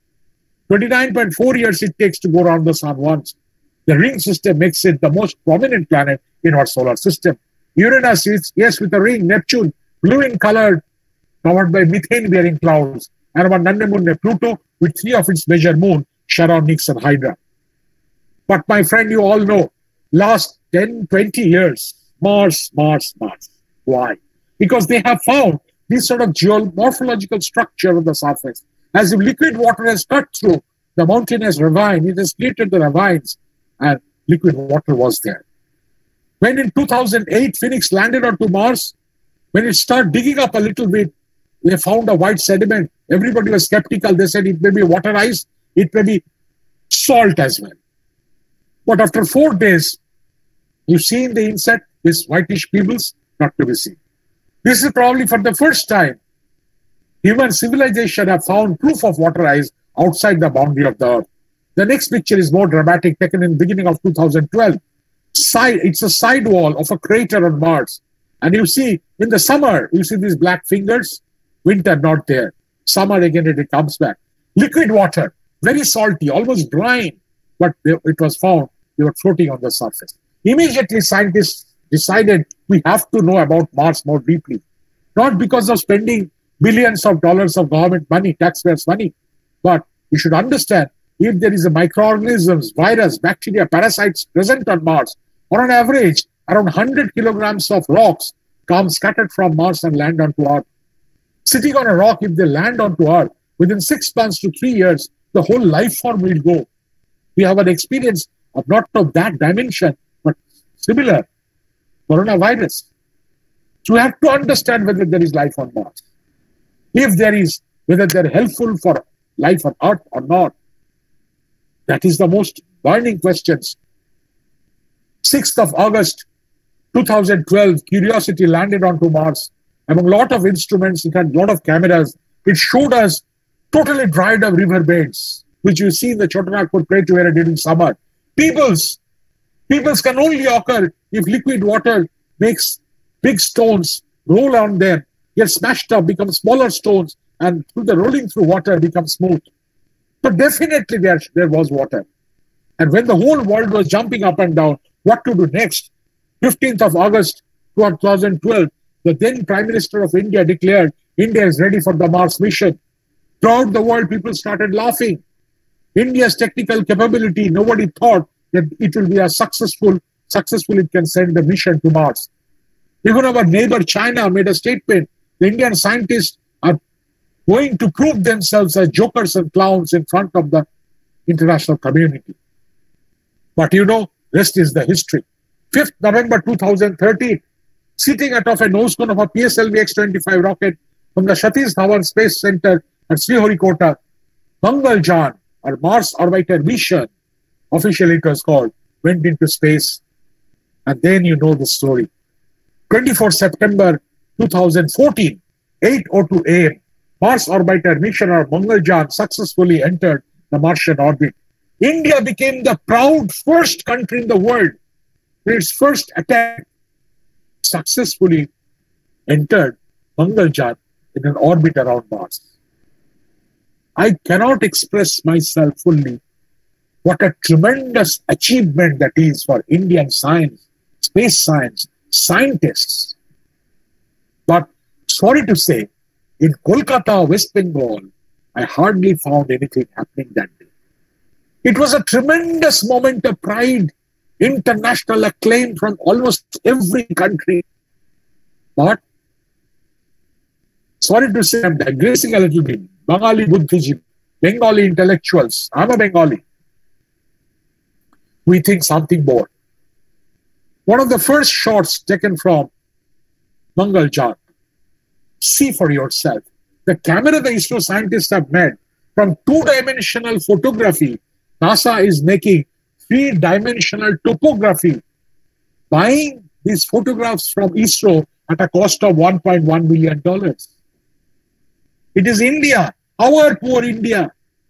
29.4 years it takes to go around the sun once. The ring system makes it the most prominent planet in our solar system. Uranus is, yes, with a ring. Neptune, blue in color, covered by methane-bearing clouds. And our Nandamoon, Pluto, with 3 of its major moons, Charon, Nix, and Hydra. But my friend, you all know, last 10, 20 years, Mars. Why? Because they have found this sort of geomorphological structure on the surface. As if liquid water has cut through the mountainous ravine, it has created the ravines, and liquid water was there. When in 2008, Phoenix landed onto Mars, when it started digging up a little bit, they found a white sediment. Everybody was skeptical. They said it may be water ice, it may be salt as well. But after 4 days, you see in the insect, this whitish pebbles, not to be seen. This is probably for the first time human civilization have found proof of water ice outside the boundary of the Earth. The next picture is more dramatic, taken in the beginning of 2012. It's a sidewall of a crater on Mars. And you see, in the summer, you see these black fingers. Winter, not there. Summer, again, it comes back. Liquid water, very salty, almost brine. But it was found they were floating on the surface. Immediately, scientists decided we have to know about Mars more deeply. Not because of spending billions of dollars of government money, taxpayers' money, but we should understand if there is a microorganisms, virus, bacteria, parasites present on Mars, or on average, around 100 kilograms of rocks come scattered from Mars and land onto Earth. Sitting on a rock, if they land onto Earth, within 6 months to 3 years, the whole life form will go. We have an experience of not of that dimension, but similar, coronavirus. So we have to understand whether there is life on Mars. If there is, whether they're helpful for life on Earth or not. That is the most burning questions. 6th of August, 2012, Curiosity landed onto Mars. Among a lot of instruments, it had a lot of cameras. It showed us totally dried up riverbeds, which you see in the Chotanagpur Plateau area during summer. Peoples can only occur if liquid water makes big stones roll on them, get smashed up, become smaller stones, and through the rolling through water become smooth. So definitely there was water. And when the whole world was jumping up and down, what to do next? 15th of August 2012, the then Prime Minister of India declared India is ready for the Mars mission. Throughout the world, people started laughing. India's technical capability, nobody thought that it will be a successful it can send the mission to Mars. Even our neighbor China made a statement. The Indian scientists are going to prove themselves as jokers and clowns in front of the international community. But you know, rest is the history. 5th November 2013, sitting atop a nose cone of a PSLV X-25 rocket from the Satish Dhawan Space Center at Sriharikota, Mangalyaan, or Mars Orbiter Mission, officially it was called, went into space. And then you know the story. 24 September 2014, 8:02 a.m., Mars Orbiter Mission or Mangalyaan successfully entered the Martian orbit. India became the proud first country in the world in its first attempt successfully entered Mangalyaan in an orbit around Mars. I cannot express myself fully what a tremendous achievement that is for Indian science, space science, scientists. But sorry to say, in Kolkata, West Bengal, I hardly found anything happening that day. It was a tremendous moment of pride, international acclaim from almost every country. But, sorry to say, I'm digressing a little bit. Bengali Buddhism, Bengali intellectuals, I'm a Bengali. We think something more. One of the first shots taken from Mangalyaan, see for yourself. The camera the ISRO scientists have made from two-dimensional photography, NASA is making three-dimensional topography, buying these photographs from ISRO at a cost of $1.1 million. It is India, our poor India.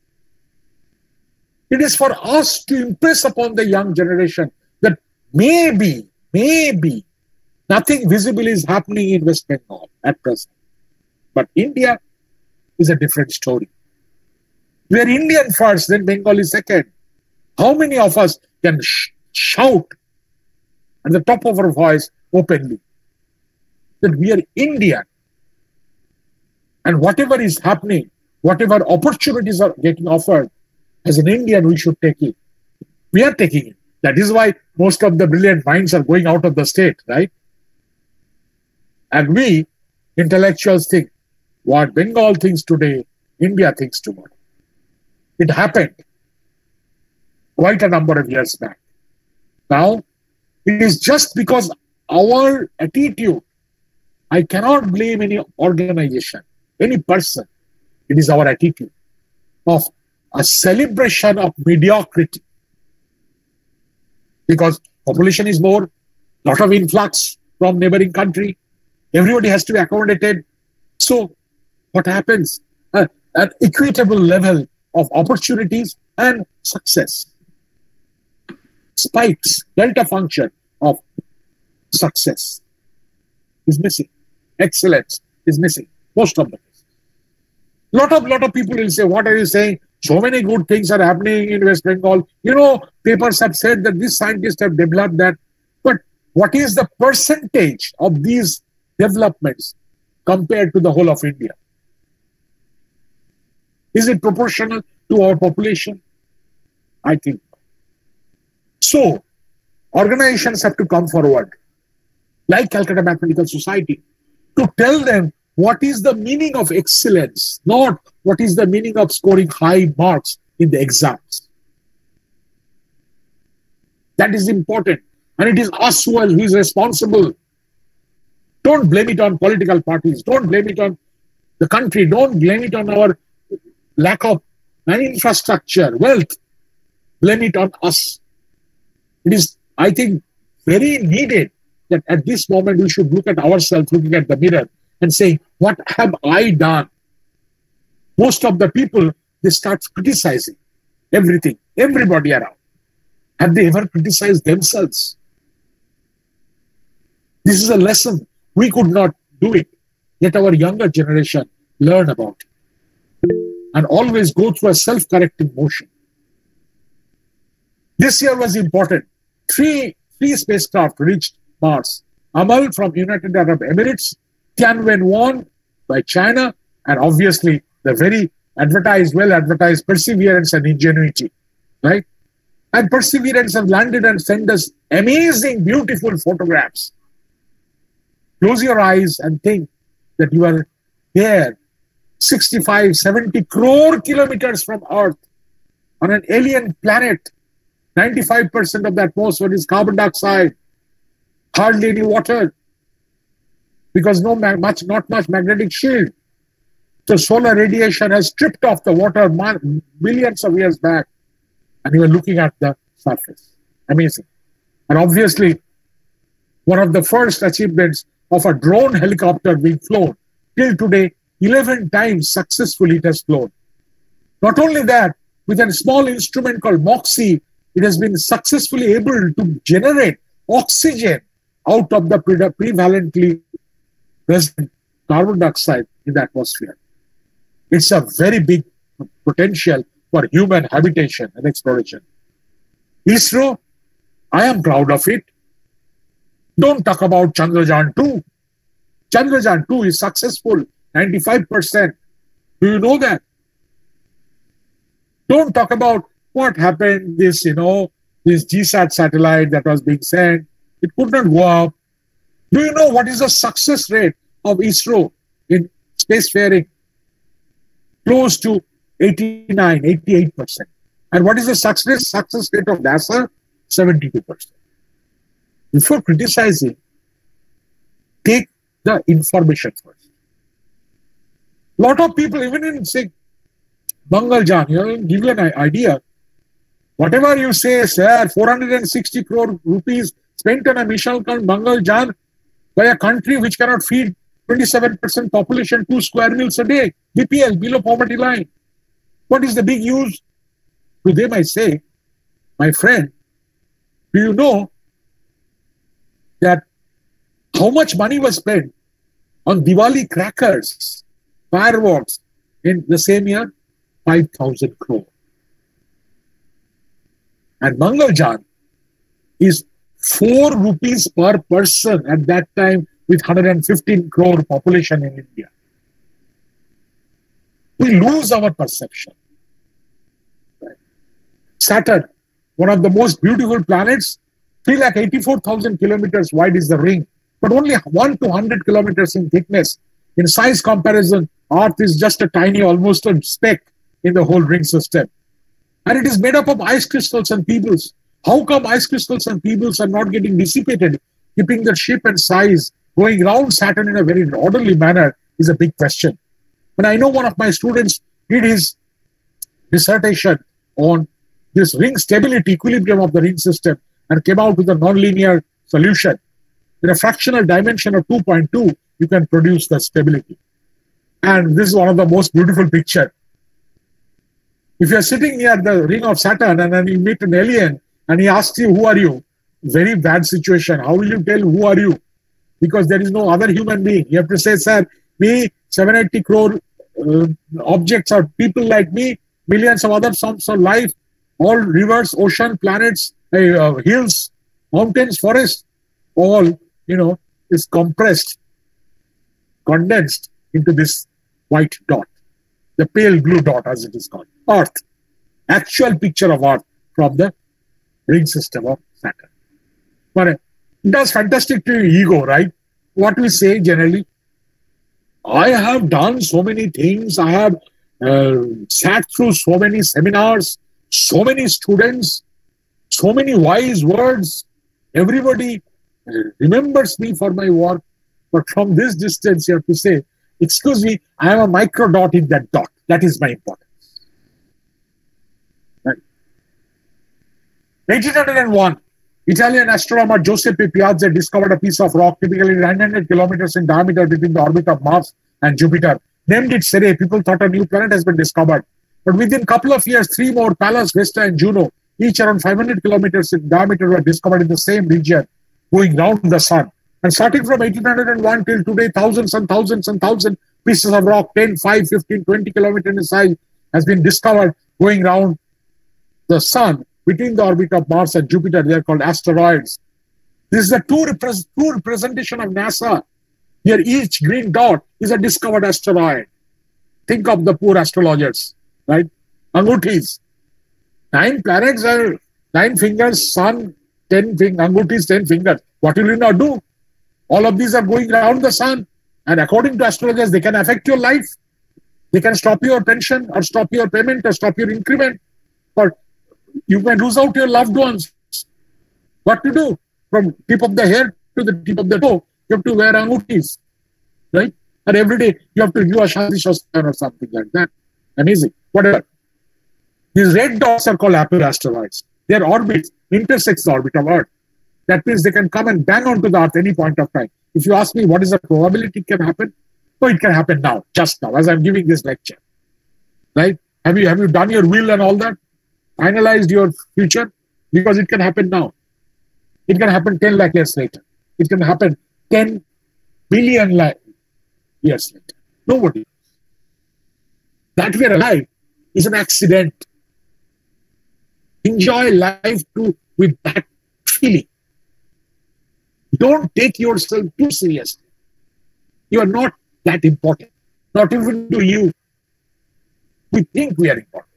It is for us to impress upon the young generation that maybe nothing visible is happening in West Bengal at present. But India is a different story. We are Indian first, then Bengali second. How many of us can shout at the top of our voice openly that we are Indian? And whatever is happening, whatever opportunities are getting offered, as an Indian, we should take it. We are taking it. That is why most of the brilliant minds are going out of the state, right? And we, intellectuals, think what Bengal thinks today, India thinks tomorrow. It happened quite a number of years back. Now, it is just because our attitude, I cannot blame any organization, any person. It is our attitude of a celebration of mediocrity. Because population is more, lot of influx from neighboring country, everybody has to be accommodated. So what happens? An equitable level of opportunities and success. Spikes, delta function of success is missing. Excellence is missing. Most of the cases. Lot of people will say, what are you saying? So many good things are happening in West Bengal. You know, papers have said that these scientists have developed that. But what is the percentage of these developments compared to the whole of India? Is it proportional to our population? I think not. So, organizations have to come forward, like Calcutta Mathematical Society, to tell them what is the meaning of excellence, not what is the meaning of scoring high marks in the exams. That is important. And it is us who is responsible. Don't blame it on political parties. Don't blame it on the country. Don't blame it on our lack of infrastructure, wealth. Blame it on us. It is, I think, very needed that at this moment we should look at ourselves, looking at the mirror and say, what have I done? Most of the people, they start criticizing everything, everybody around. Have they ever criticized themselves? This is a lesson. We could not do it, yet our younger generation learn about it and always go through a self-correcting motion. This year was important. Three spacecraft reached Mars. Amal from United Arab Emirates, Tianwen-1 by China, and obviously the very well-advertised Perseverance and Ingenuity, right? And Perseverance have landed and sent us amazing, beautiful photographs. Close your eyes and think that you are here, 65, 70 crore kilometers from Earth, on an alien planet. 95% of the atmosphere is carbon dioxide, hardly any water, because not much magnetic shield. So solar radiation has stripped off the water millions of years back, and you are looking at the surface. Amazing. And obviously, one of the first achievements of a drone helicopter being flown. Till today, 11 times successfully it has flown. Not only that, with a small instrument called MOXIE, it has been successfully able to generate oxygen out of the prevalently present carbon dioxide in the atmosphere. It's a very big potential for human habitation and exploration. ISRO, I am proud of it. Don't talk about Chandrayaan-2. Chandrayaan-2 is successful, 95%. Do you know that? Don't talk about what happened, this GSAT satellite that was being sent. It could not go up. Do you know what is the success rate of ISRO in spacefaring? Close to 89, 88%. And what is the success rate of NASA? 72%. Before criticizing, take the information first. A lot of people, even in, say, Mangalyaan, give you an idea. Whatever you say, sir, 460 crore rupees spent on a mission called Mangalyaan by a country which cannot feed 27% population 2 square meals a day, BPL, below poverty line. What is the big use? To them I say, my friend, do you know that how much money was spent on Diwali crackers, fireworks in the same year? 5,000 crore. And Mangalyaan is 4 rupees per person at that time with 115 crore population in India. We lose our perception. Saturn, one of the most beautiful planets, 384,000 kilometers wide is the ring, but only 1 to 100 kilometers in thickness. In size comparison, Earth is just a tiny, almost a speck in the whole ring system. And it is made up of ice crystals and pebbles. How come ice crystals and pebbles are not getting dissipated, keeping the shape and size going around Saturn in a very orderly manner is a big question. But I know one of my students did his dissertation on this ring stability, equilibrium of the ring system, and came out with a nonlinear solution. In a fractional dimension of 2.2, you can produce the stability. And this is one of the most beautiful pictures. If you're sitting near the ring of Saturn and then you meet an alien and he asks you, who are you? Very bad situation. How will you tell who are you? Because there is no other human being. You have to say, sir, me, 780 crore objects are people like me, millions of other forms of life, all rivers, ocean, planets, hills, mountains, forests, all, is compressed, condensed into this white dot, the pale blue dot as it is called, Earth. Actual picture of Earth from the ring system of Saturn. But it does fantastic to your ego, right? What we say generally, I have done so many things. I have sat through so many seminars, so many students, so many wise words. Everybody remembers me for my work. But from this distance, you have to say, excuse me, I am a micro dot in that dot. That is my importance. Right. 1801, Italian astronomer Giuseppe Piazzi discovered a piece of rock typically 900 kilometers in diameter between the orbit of Mars and Jupiter. Named it Ceres. People thought a new planet has been discovered. But within a couple of years, 3 more, Pallas, Vesta, and Juno, each around 500 kilometers in diameter, were discovered in the same region, going round the sun. And starting from 1801 till today, thousands and thousands and thousands pieces of rock, 10, 5, 15, 20 kilometers in size, has been discovered going round the sun between the orbit of Mars and Jupiter. They are called asteroids. This is a true representation of NASA. Here, each green dot is a discovered asteroid. Think of the poor astrologers, right? Angutis. 9 planets are 9 fingers, sun, 10 fingers, Angutis, 10 fingers. What will you now do? All of these are going around the sun. And according to astrologers, they can affect your life. They can stop your pension or stop your payment or stop your increment. Or you can lose out your loved ones. What to do? From tip of the hair to the tip of the toe, you have to wear angutis, right? And every day you have to do a Shanti Shastran or something like that. Amazing. Whatever. These red dots are called apple asteroids. Their orbits intersects the orbit of Earth. That means they can come and bang onto the Earth any point of time. If you ask me what is the probability it can happen, oh, it can happen now, just now, as I'm giving this lecture. Right? Have you done your will and all that? Finalized your future? Because it can happen now. It can happen 10 lakh years later. It can happen 10 billion years later. Nobody knows. That we are alive is an accident. Enjoy life with that feeling. Don't take yourself too seriously. You are not that important. Not even to you. We think we are important.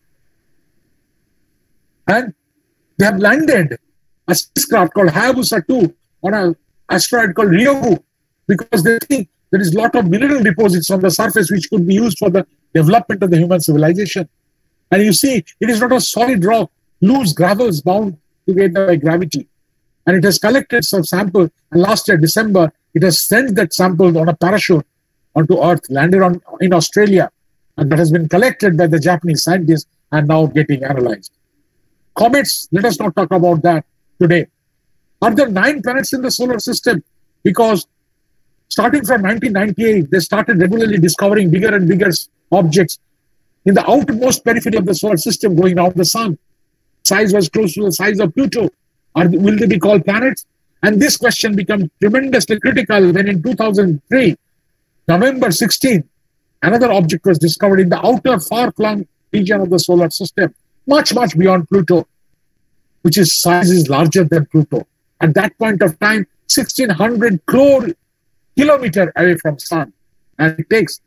And they have landed a spacecraft called Hayabusa 2 on an asteroid called Ryugu because they think there is a lot of mineral deposits on the surface which could be used for the development of the human civilization. And you see, it is not a solid rock, loose gravels bound together by gravity. And it has collected some sample. And last year, December, it has sent that sample on a parachute onto Earth, landed in Australia. And that has been collected by the Japanese scientists and now getting analyzed. Comets, let us not talk about that today. Are there 9 planets in the solar system? Because starting from 1998, they started regularly discovering bigger and bigger objects in the outermost periphery of the solar system going around the sun. Size was close to the size of Pluto. Will they be called planets? And this question became tremendously critical when in 2003, November 16, another object was discovered in the outer far-flung region of the solar system, much, much beyond Pluto, which is size is larger than Pluto. At that point of time, 1,600 crore kilometers away from sun. And it takes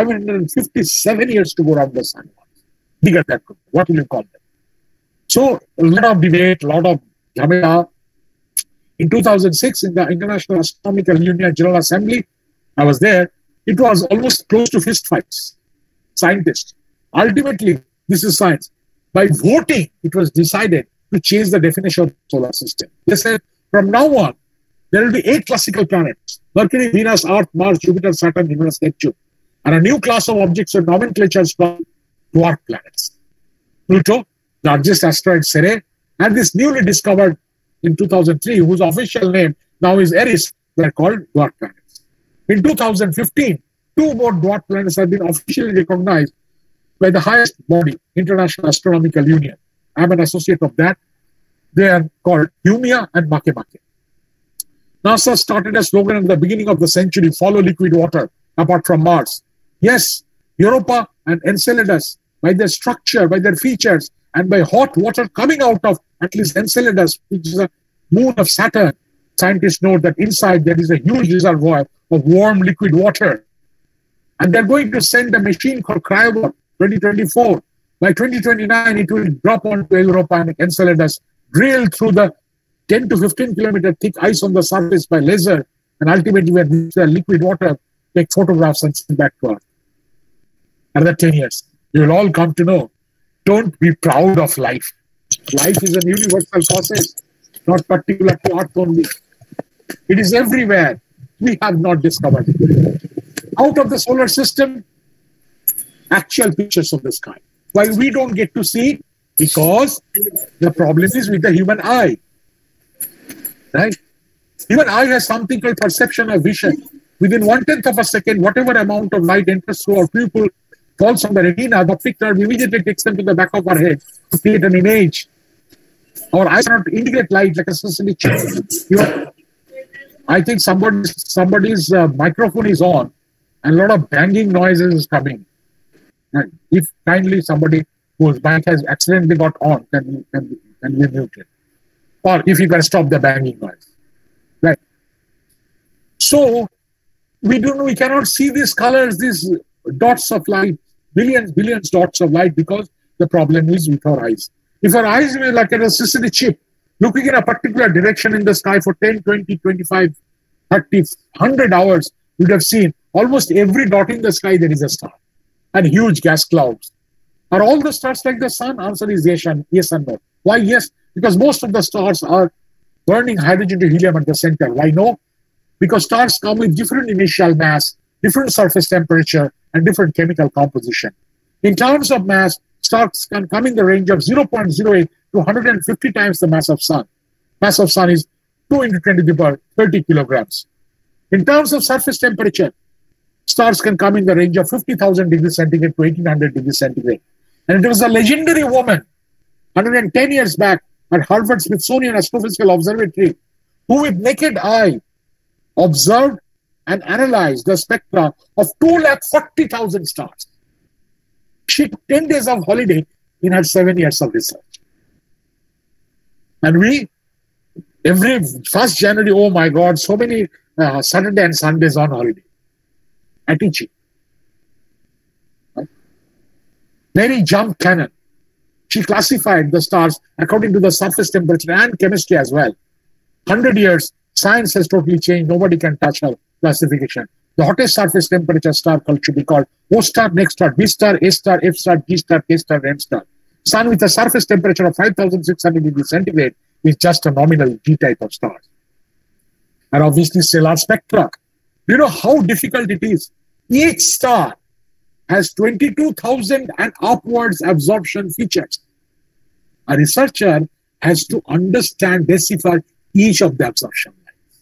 557 years to go around the sun. Bigger than Pluto. What will you call them? So, a lot of debate, a lot of Jamila. In 2006, in the International Astronomical Union General Assembly, I was there. It was almost close to fist fights. Scientists. Ultimately, this is science. By voting, it was decided to change the definition of the solar system. They said, from now on, there will be 8 classical planets: Mercury, Venus, Earth, Mars, Jupiter, Saturn, Uranus, Neptune. And a new class of objects with nomenclatures called dwarf planets. Pluto, largest asteroid Ceres, and this newly discovered in 2003, whose official name now is Eris, they are called dwarf planets. In 2015, 2 more dwarf planets have been officially recognized by the highest body, International Astronomical Union. I'm an associate of that. They are called Haumea and Makemake. NASA started a slogan at the beginning of the century, follow liquid water, apart from Mars. Yes, Europa and Enceladus, by their structure, by their features, and by hot water coming out of at least Enceladus, which is a moon of Saturn, scientists know that inside there is a huge reservoir of warm liquid water. And they're going to send a machine called Cryobot 2024. By 2029, it will drop onto Europa and Enceladus, drill through the 10 to 15 kilometer thick ice on the surface by laser, and ultimately when the liquid water take photographs and send back to Earth. Another 10 years, you will all come to know, don't be proud of life. Life is a universal process, not particular to Earth only. It is everywhere. We have not discovered it. Out of the solar system, actual pictures of the sky. Why we don't get to see it? Because the problem is with the human eye. Right? Human eye has something called perception of vision. Within 1/10 of a second, whatever amount of light enters through our pupil, falls on the retina, the optic nerve immediately takes them to the back of our head to create an image. Our eyes cannot integrate light like a sensitive chip. I think somebody's microphone is on and a lot of banging noises is coming. And if kindly somebody whose mic has accidentally got on, can be muted. Or if you can stop the banging noise. Right. So we cannot see these colors, these dots of light, billions dots of light, because the problem is with our eyes. If our eyes were like an electricity chip, looking in a particular direction in the sky for 10, 20, 25, 30, 100 hours, you'd have seen almost every dot in the sky there is a star and huge gas clouds. Are all the stars like the sun? Answer is yes and no. Why yes? Because most of the stars are burning hydrogen to helium at the center. Why no? Because stars come with different initial mass, different surface temperature, and different chemical composition. In terms of mass, stars can come in the range of 0.08 to 150 times the mass of sun. Mass of sun is 2 into 10 to the power 30 kilograms. In terms of surface temperature, stars can come in the range of 50,000 degrees centigrade to 1800 degrees centigrade. And it was a legendary woman 110 years back at Harvard Smithsonian Astrophysical Observatory who with naked eye observed and analyzed the spectra of 240,000 stars. She took 10 days of holiday in her 7 years of research. And we, every 1st January, oh my God, so many Saturday and Sundays on holiday. I teach it. Right? Mary Jump Cannon. She classified the stars according to the surface temperature and chemistry as well. 100 years, science has totally changed. Nobody can touch her classification. The hottest surface temperature star should be called O star, next star, B star, A star, F star, G star, K star, M star. Sun with a surface temperature of 5,600 degrees centigrade is just a nominal G type of star. And obviously stellar spectra. Do you know how difficult it is? Each star has 22,000 and upwards absorption features. A researcher has to understand, decipher each of the absorption lines.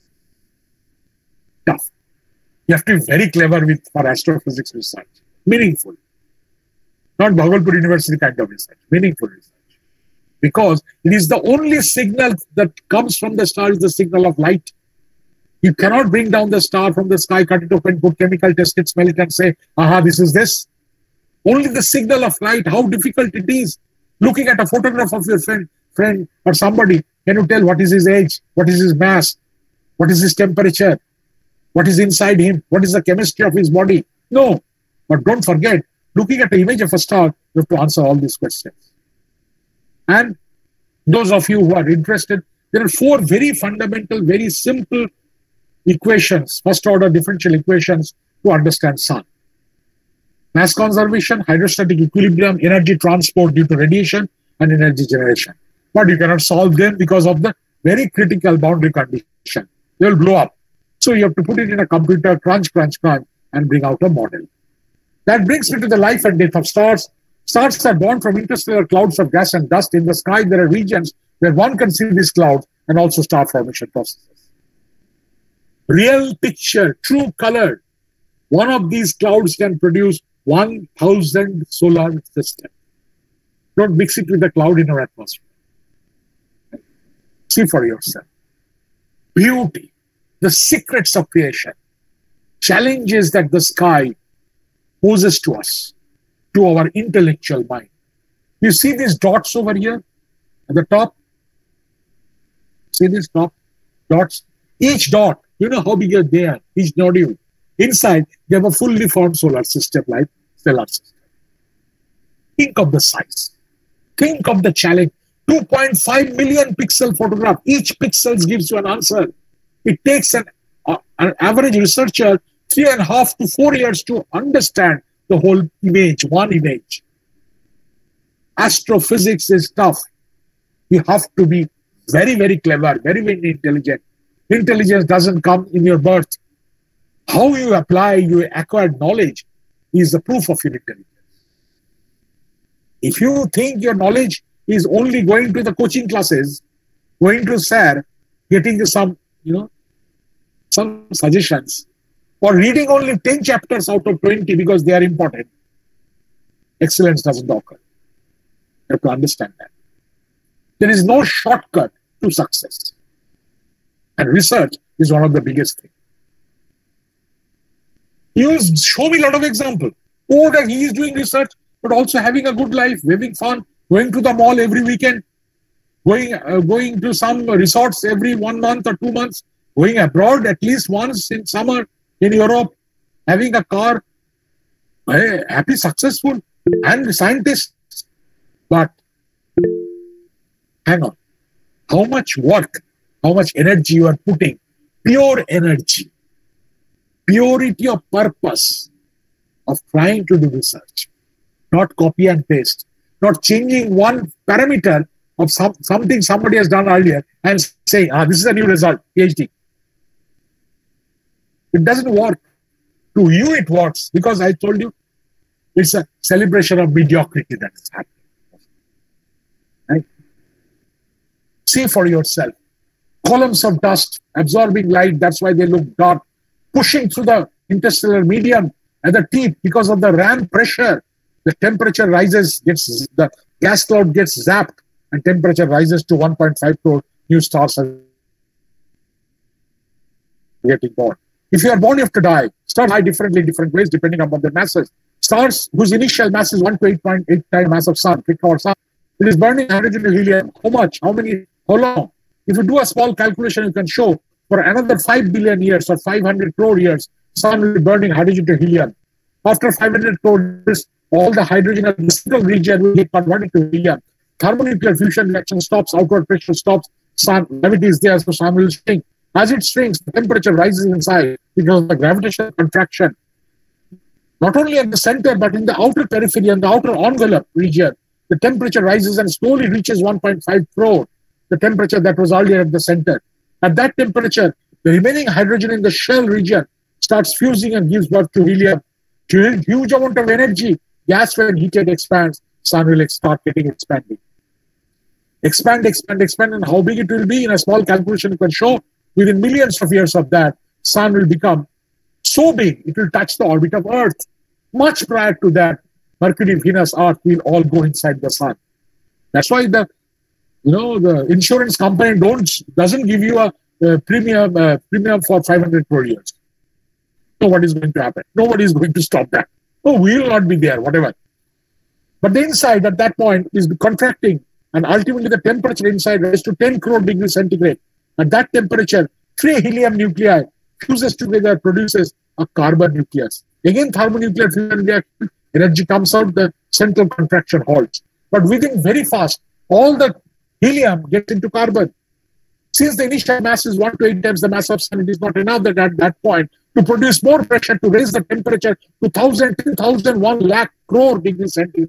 Tough. You have to be very clever for astrophysics research. Meaningful. Not Bhagalpur University kind of research. Meaningful research. Because it is the only signal that comes from the star is the signal of light. You cannot bring down the star from the sky, cut it open, put chemical, test it, smell it and say, aha, this is this. Only the signal of light, how difficult it is. Looking at a photograph of your friend or somebody, can you tell what is his age, what is his mass, what is his temperature, what is inside him, what is the chemistry of his body? No. But don't forget, looking at the image of a star, you have to answer all these questions. And those of you who are interested, there are 4 very fundamental, very simple equations, first order differential equations to understand sun. Mass conservation, hydrostatic equilibrium, energy transport due to radiation, and energy generation. But you cannot solve them because of the very critical boundary condition. They will blow up. So you have to put it in a computer, crunch, and bring out a model. That brings me to the life and death of stars. Stars are born from interstellar clouds of gas and dust. In the sky, there are regions where one can see these clouds and also star formation processes. Real picture, true color. One of these clouds can produce 1,000 solar systems. Don't mix it with the cloud in our atmosphere. See for yourself. Beauty, the secrets of creation, challenges that the sky poses to us, to our intellectual mind. You see these dots over here at the top? See these dots? Each dot, you know how big they are, each nodule. Inside, they have a fully formed solar system like stellar system. Think of the size. Think of the challenge. 2.5 million pixel photograph. Each pixel gives you an answer. It takes an average researcher 3.5 to 4 years to understand the whole image, one image. Astrophysics is tough. You have to be very, very clever, very, very intelligent. Intelligence doesn't come in your birth. How you apply your acquired knowledge is the proof of your intelligence. If you think your knowledge is only going to the coaching classes, going to SAR, getting some, some suggestions, or reading only 10 chapters out of 20 because they are important, excellence doesn't occur. You have to understand that. There is no shortcut to success. And research is one of the biggest things. You show me a lot of examples. Oh, that he is doing research, but also having a good life, having fun, going to the mall every weekend, going to some resorts every 1 month or 2 months, going abroad at least once in summer in Europe, having a car, happy, successful, and scientists. But hang on, how much work, how much energy you are putting, pure energy, purity of purpose of trying to do research, not copy and paste, not changing one parameter of something somebody has done earlier and saying, this is a new result, PhD. It doesn't work. To you, it works because I told you it's a celebration of mediocrity that is happening. Right? See for yourself. Columns of dust absorbing light, that's why they look dark, pushing through the interstellar medium at the tip because of the ram pressure. The temperature rises, the gas cloud gets zapped, and temperature rises to 1.5 crore new stars are getting born. If you are born, you have to die. Stars die differently in different ways depending upon their masses. Stars whose initial mass is 1 to 8.8 times mass of sun, pick our sun. It is burning hydrogen and helium. How much? How many? How long? If you do a small calculation, you can show for another 5 billion years or 500 crore years, sun will be burning hydrogen to helium. After 500 crore years, all the hydrogen in the central region will get converted to helium. Thermonuclear fusion reaction stops, outward pressure stops, sun, gravity is there, so sun will shrink. As it shrinks, the temperature rises inside because of the gravitational contraction. Not only at the center, but in the outer periphery and the outer envelope region, the temperature rises and slowly reaches 1.5 crore, the temperature that was earlier at the center. At that temperature, the remaining hydrogen in the shell region starts fusing and gives birth to helium. Huge amount of energy. Gas, when heated, expands. Sun will start getting expanding. Expand, and how big it will be in a small calculation you can show. Within millions of years of that, sun will become so big, it will touch the orbit of Earth. Much prior to that, Mercury, Venus, Earth will all go inside the sun. That's why the insurance company doesn't give you a premium for 500 crore years. So what is going to happen? Nobody is going to stop that. Oh, we will not be there, whatever. But the inside at that point is contracting, and ultimately the temperature inside rises to 10 crore degrees centigrade. At that temperature, 3 helium nuclei fuses together, produces a carbon nucleus. Again, thermonuclear fusion reaction, energy comes out, the central contraction halts. But within very fast, all the helium gets into carbon. Since the initial mass is 1 to 8 times the mass of sun, it is not enough at that point to produce more pressure to raise the temperature to 1,000, 2,000, 1 lakh crore degrees centigrade.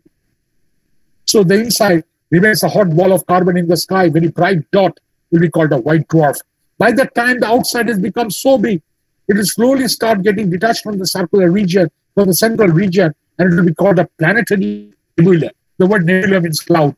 So the inside remains a hot ball of carbon in the sky, very bright dot, will be called a white dwarf. By the time the outside has become so big, it will slowly start getting detached from the circular region, from the central region, and it will be called a planetary nebula. The word nebula means cloud.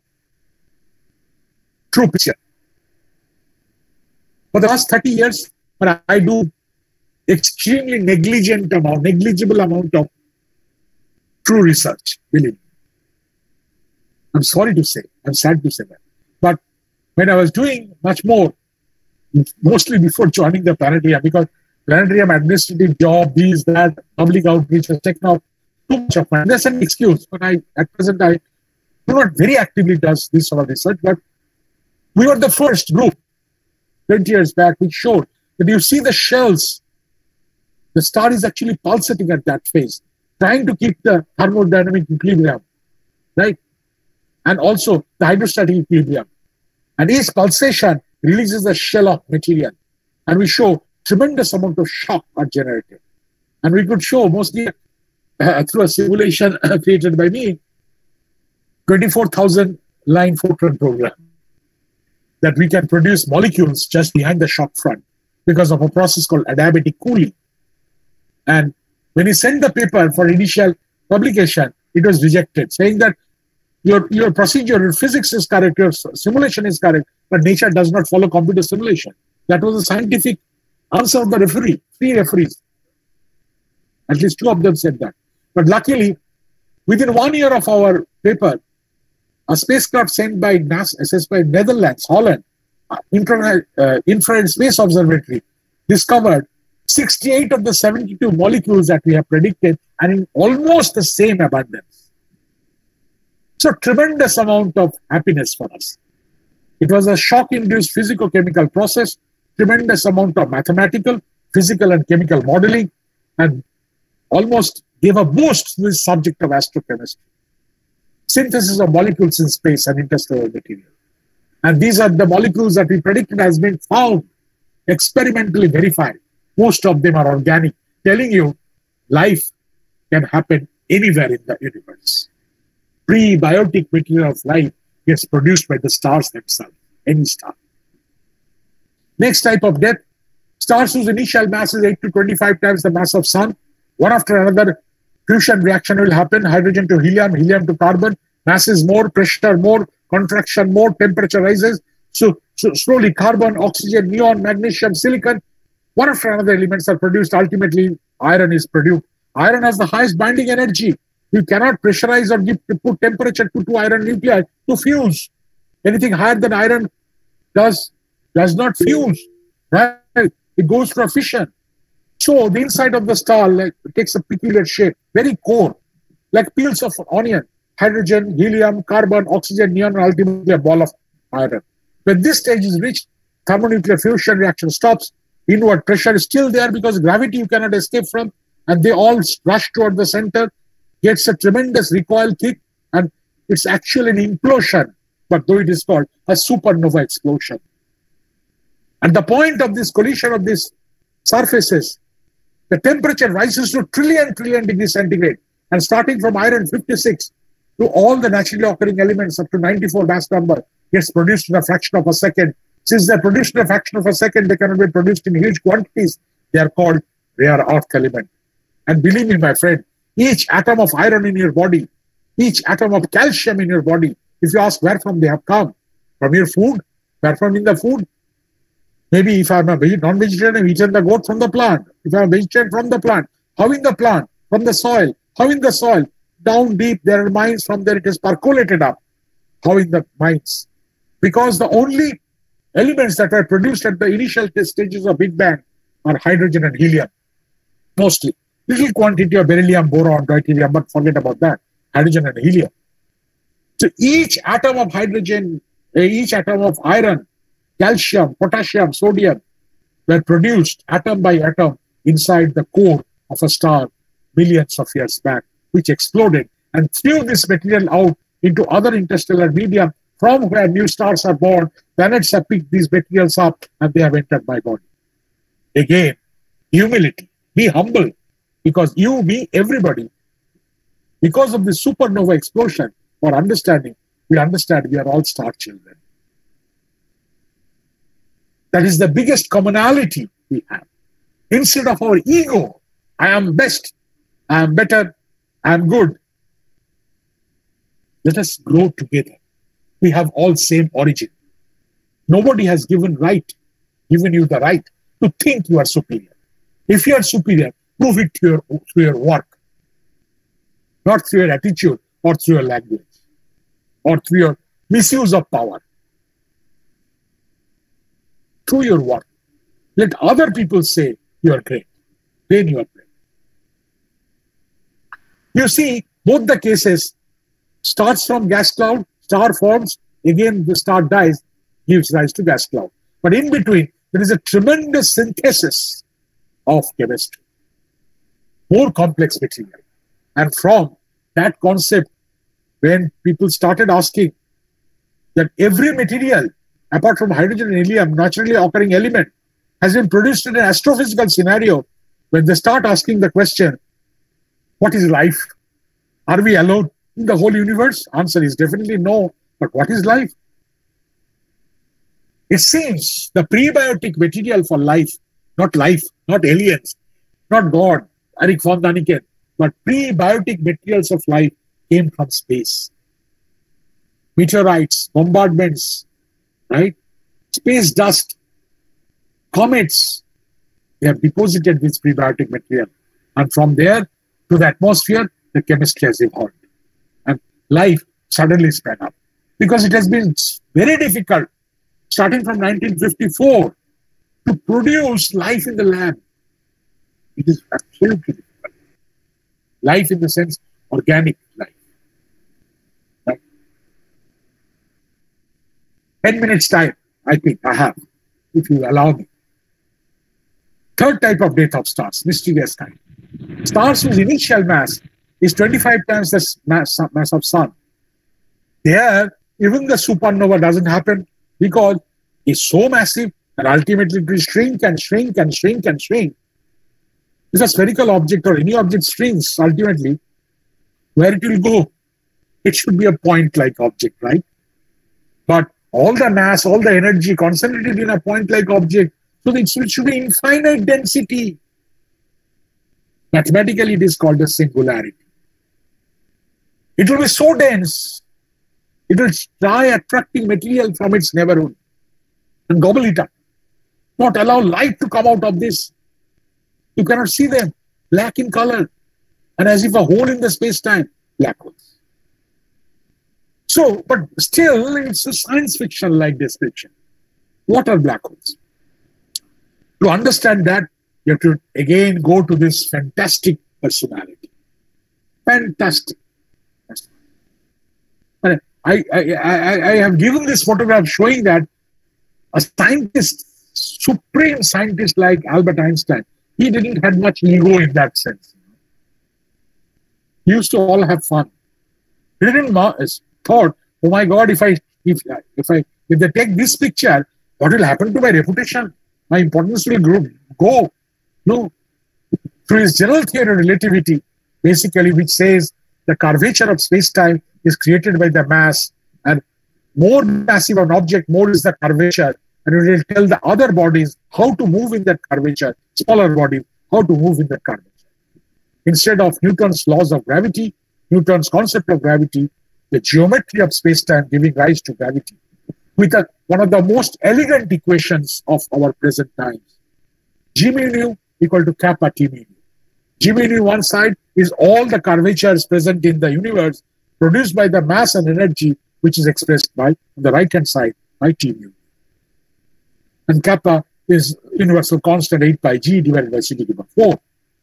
True picture. For the last 30 years, but I do extremely negligible amount of true research, believe me. I'm sorry to say, I'm sad to say that. But when I was doing much more, mostly before joining the planetarium, because planetarium administrative job, these, that, public outreach has taken up too much of my time. That's an excuse, but at present I do not very actively does this sort of research, but we were the first group 20 years back which showed that you see the shells, the star is actually pulsating at that phase, trying to keep the thermodynamic equilibrium, right? And also the hydrostatic equilibrium. And each pulsation releases a shell of material. And we show tremendous amount of shock are generated. And we could show, mostly through a simulation created by me, 24,000 line Fortran program, that we can produce molecules just behind the shock front because of a process called adiabatic cooling. And when he sent the paper for initial publication, it was rejected, saying that your procedure, your physics is correct, your simulation is correct, but nature does not follow computer simulation. That was the scientific answer of the referee, 3 referees. At least 2 of them said that. But luckily, within 1 year of our paper, a spacecraft sent by NASA, by Netherlands, Holland, Infrared Space Observatory, discovered 68 of the 72 molecules that we have predicted, and in almost the same abundance. So tremendous amount of happiness for us. It was a shock-induced physico-chemical process, tremendous amount of mathematical, physical and chemical modeling, and almost gave a boost to this subject of astrochemistry. Synthesis of molecules in space and interstellar material. And these are the molecules that we predicted has been found, experimentally verified. Most of them are organic, telling you life can happen anywhere in the universe. Prebiotic material of life gets produced by the stars themselves, any star. Next type of death, stars whose initial mass is 8 to 25 times the mass of sun. One after another, fusion reaction will happen, hydrogen to helium, helium to carbon, mass is more, pressure more, contraction more, temperature rises. So slowly carbon, oxygen, neon, magnesium, silicon, one after another elements are produced. Ultimately, iron is produced. Iron has the highest binding energy. You cannot pressurize or put temperature to 2 iron nuclei to fuse. Anything higher than iron does not fuse, right? It goes through a fission. So the inside of the star takes a peculiar shape, very core, like peels of onion. Hydrogen, helium, carbon, oxygen, neon, and ultimately a ball of iron. When this stage is reached, thermonuclear fusion reaction stops. Inward pressure is still there because gravity you cannot escape from, and they all rush toward the center, gets a tremendous recoil kick, and it's actually an implosion, but though it is called a supernova explosion. At the point of this collision of these surfaces, the temperature rises to trillion degrees centigrade, and starting from iron 56 to all the naturally occurring elements up to 94 mass number gets produced in a fraction of a second. Since they're produced in a fraction of a second, they cannot be produced in huge quantities. They are called rare earth element. And believe me, my friend, each atom of iron in your body, each atom of calcium in your body, if you ask where from they have come, from your food, where from in the food? Maybe if I'm a non-vegetarian, I've eaten the goat from the plant. If I'm a vegetarian, from the plant. How in the plant? From the soil. How in the soil? Down deep, there are mines, from there it is percolated up. How in the mines? Because the only elements that were produced at the initial stages of Big Bang are hydrogen and helium, mostly. Little quantity of beryllium, boron, deuterium, but forget about that. Hydrogen and helium. So each atom of hydrogen, each atom of iron, calcium, potassium, sodium were produced atom by atom inside the core of a star millions of years back, which exploded and threw this material out into other interstellar medium, from where new stars are born. Planets have picked these materials up and they have entered my body. Again, humility. Be humble, because you, me, everybody, because of the supernova explosion, for understanding, we understand we are all star children. That is the biggest commonality we have. Instead of our ego, I am best, I am better, I am good. Let us grow together. We have all same origin. Nobody has given you the right to think you are superior. If you are superior, prove it through your work, not through your attitude or through your language or through your misuse of power. Through your work. Let other people say you are great. Then you are great. You see, both the cases starts from gas cloud, star forms, again the star dies, gives rise to gas cloud. But in between, there is a tremendous synthesis of chemistry, more complex material. And from that concept, when people started asking that every material, apart from hydrogen and helium, naturally occurring element, has been produced in an astrophysical scenario, when they start asking the question, what is life? Are we alone in the whole universe? Answer is definitely no. But what is life? It seems the prebiotic material for life, not aliens, not God, Eric von Daniken, but prebiotic materials of life came from space. Meteorites, bombardments, right? Space dust, comets, they have deposited this prebiotic material. And from there to the atmosphere, the chemistry has evolved. And life suddenly sprang up. Because it has been very difficult, starting from 1954, to produce life in the lab. It is absolutely difficult. Life in the sense, organic life. Right? 10 minutes time, I think I have, if you allow me. Third type of death of stars, mysterious kind. Stars whose initial mass is 25 times the mass of sun. There, even the supernova doesn't happen because it's so massive that ultimately it will shrink and shrink and shrink and shrink. If a spherical object or any object shrinks, ultimately, where it will go? It should be a point-like object, right? But all the mass, all the energy concentrated in a point-like object, so it should be infinite density. Mathematically, it is called a singularity. It will be so dense, it will try attracting material from its neighborhood and gobble it up. Not allow light to come out of this. You cannot see them, black in color, and as if a hole in the space-time, black holes. So, but still, it's a science fiction-like description. What are black holes? To understand that, you have to again go to this fantastic personality. Fantastic. I have given this photograph showing that a scientist, supreme scientist like Albert Einstein, he didn't have much ego in that sense. He used to all have fun. He didn't thought, oh my God, if they take this picture, what will happen to my reputation? My importance will go. No. Through his general theory of relativity, basically, which says the curvature of space-time is created by the mass, and more massive an object, more is the curvature, and it will tell the other bodies how to move in that curvature, smaller bodies, how to move in that curvature. Instead of Newton's laws of gravity, Newton's concept of gravity, the geometry of space-time giving rise to gravity, with one of the most elegant equations of our present times. G mu nu equal to kappa T mu nu. G mu nu one side is all the curvatures present in the universe produced by the mass and energy, which is expressed by, on the right-hand side, by T mu. And kappa is universal constant 8 pi g divided by c to the power 4.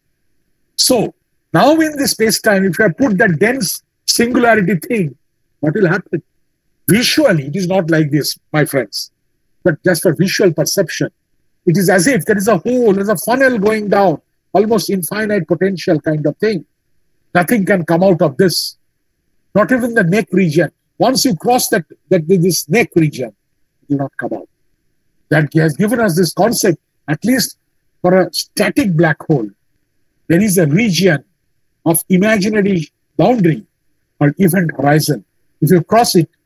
So, now in this space-time, if I put that dense singularity thing, what will happen? Visually, it is not like this, my friends, but just for visual perception. It is as if there is a hole, there's a funnel going down, almost infinite potential kind of thing. Nothing can come out of this, not even the neck region. Once you cross this neck region, it will not come out. That has given us this concept, at least for a static black hole, there is a region of imaginary boundary called event horizon. If you cross it,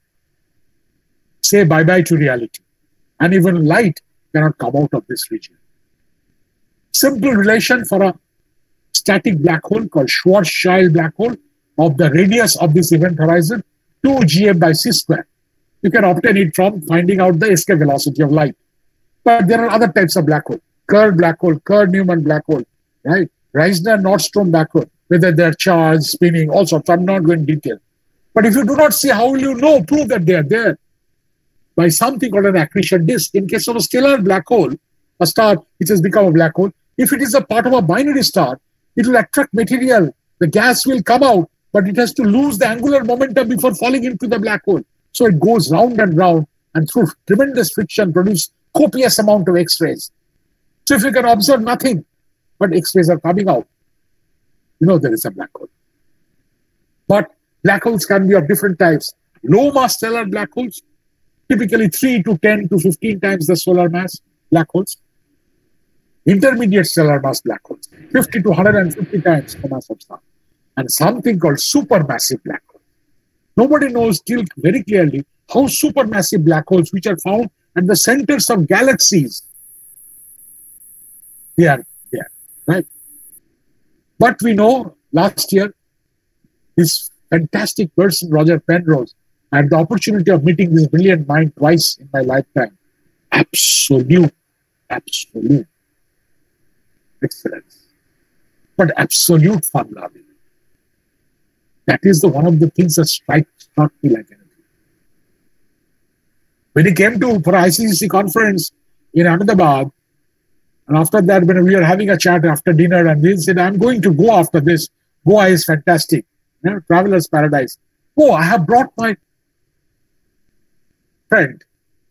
say bye-bye to reality. And even light cannot come out of this region. Simple relation for a static black hole called Schwarzschild black hole of the radius of this event horizon, 2 gm by c square. You can obtain it from finding out the escape velocity of light. But there are other types of black hole. Kerr-Newman black hole, right? Reisner-Nordstrom black hole, whether they're charged, spinning, all sorts. I'm not going into detail. But if you do not see, how will you know, prove that they are there? By something called an accretion disk. In case of a stellar black hole, a star which has become a black hole, if it is a part of a binary star, it will attract material. The gas will come out, but it has to lose the angular momentum before falling into the black hole. So it goes round, and through tremendous friction, produce copious amount of X-rays. So if you can observe nothing, but X-rays are coming out, you know there is a black hole. But black holes can be of different types. Low mass stellar black holes, typically 3 to 10 to 15 times the solar mass black holes. intermediate stellar mass black holes, 50 to 150 times the mass of sun, and something called supermassive black holes. Nobody knows still very clearly how supermassive black holes, which are found at the centers of galaxies, they are there, right? But we know last year, this fantastic person, Roger Penrose, I had the opportunity of meeting this brilliant mind twice in my lifetime. Absolute excellence. But absolute fun loving. That is one of the things that struck me like anything. When he came for ICCC conference in Ahmedabad, and after that, when we were having a chat after dinner, and he said, I'm going to go after this. Goa is fantastic. You know, traveler's paradise. Oh, I have brought my friend.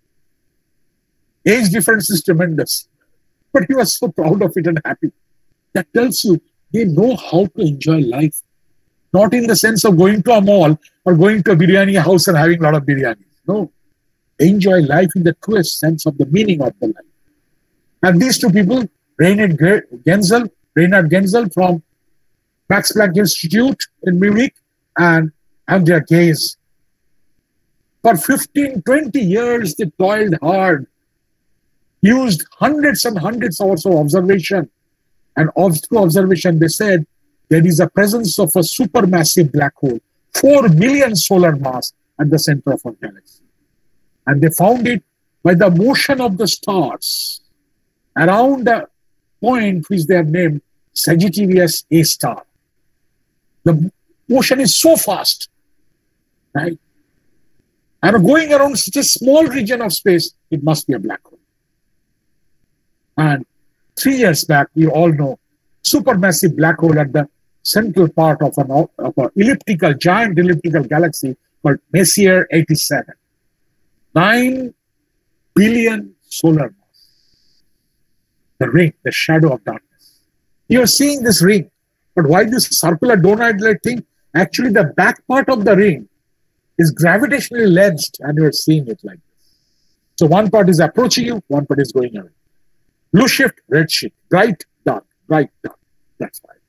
Age difference is tremendous. But he was so proud of it and happy. That tells you they know how to enjoy life. Not in the sense of going to a mall or going to a biryani house and having a lot of biryani. No. Enjoy life in the truest sense of the meaning of the life. And these two people, Reinhard Genzel from Max Planck Institute in Munich and Andrea Ghez. For 15, 20 years, they toiled hard, used hundreds and hundreds of hours of observation. And through observation, they said there is a presence of a supermassive black hole, 4 million solar mass at the center of our galaxy. And they found it by the motion of the stars around a point which they have named Sagittarius A star. The motion is so fast, right? And going around such a small region of space, it must be a black hole. And 3 years back, we all know, supermassive black hole at the central part of an giant elliptical galaxy called Messier 87. 9 billion solar mass. The ring, the shadow of darkness. You are seeing this ring, but why this circular donut-like thing? Actually, the back part of the ring is gravitationally lensed, and you are seeing it like this. So one part is approaching you, one part is going away. Blue shift, red shift, bright, dark, bright, dark. That's why.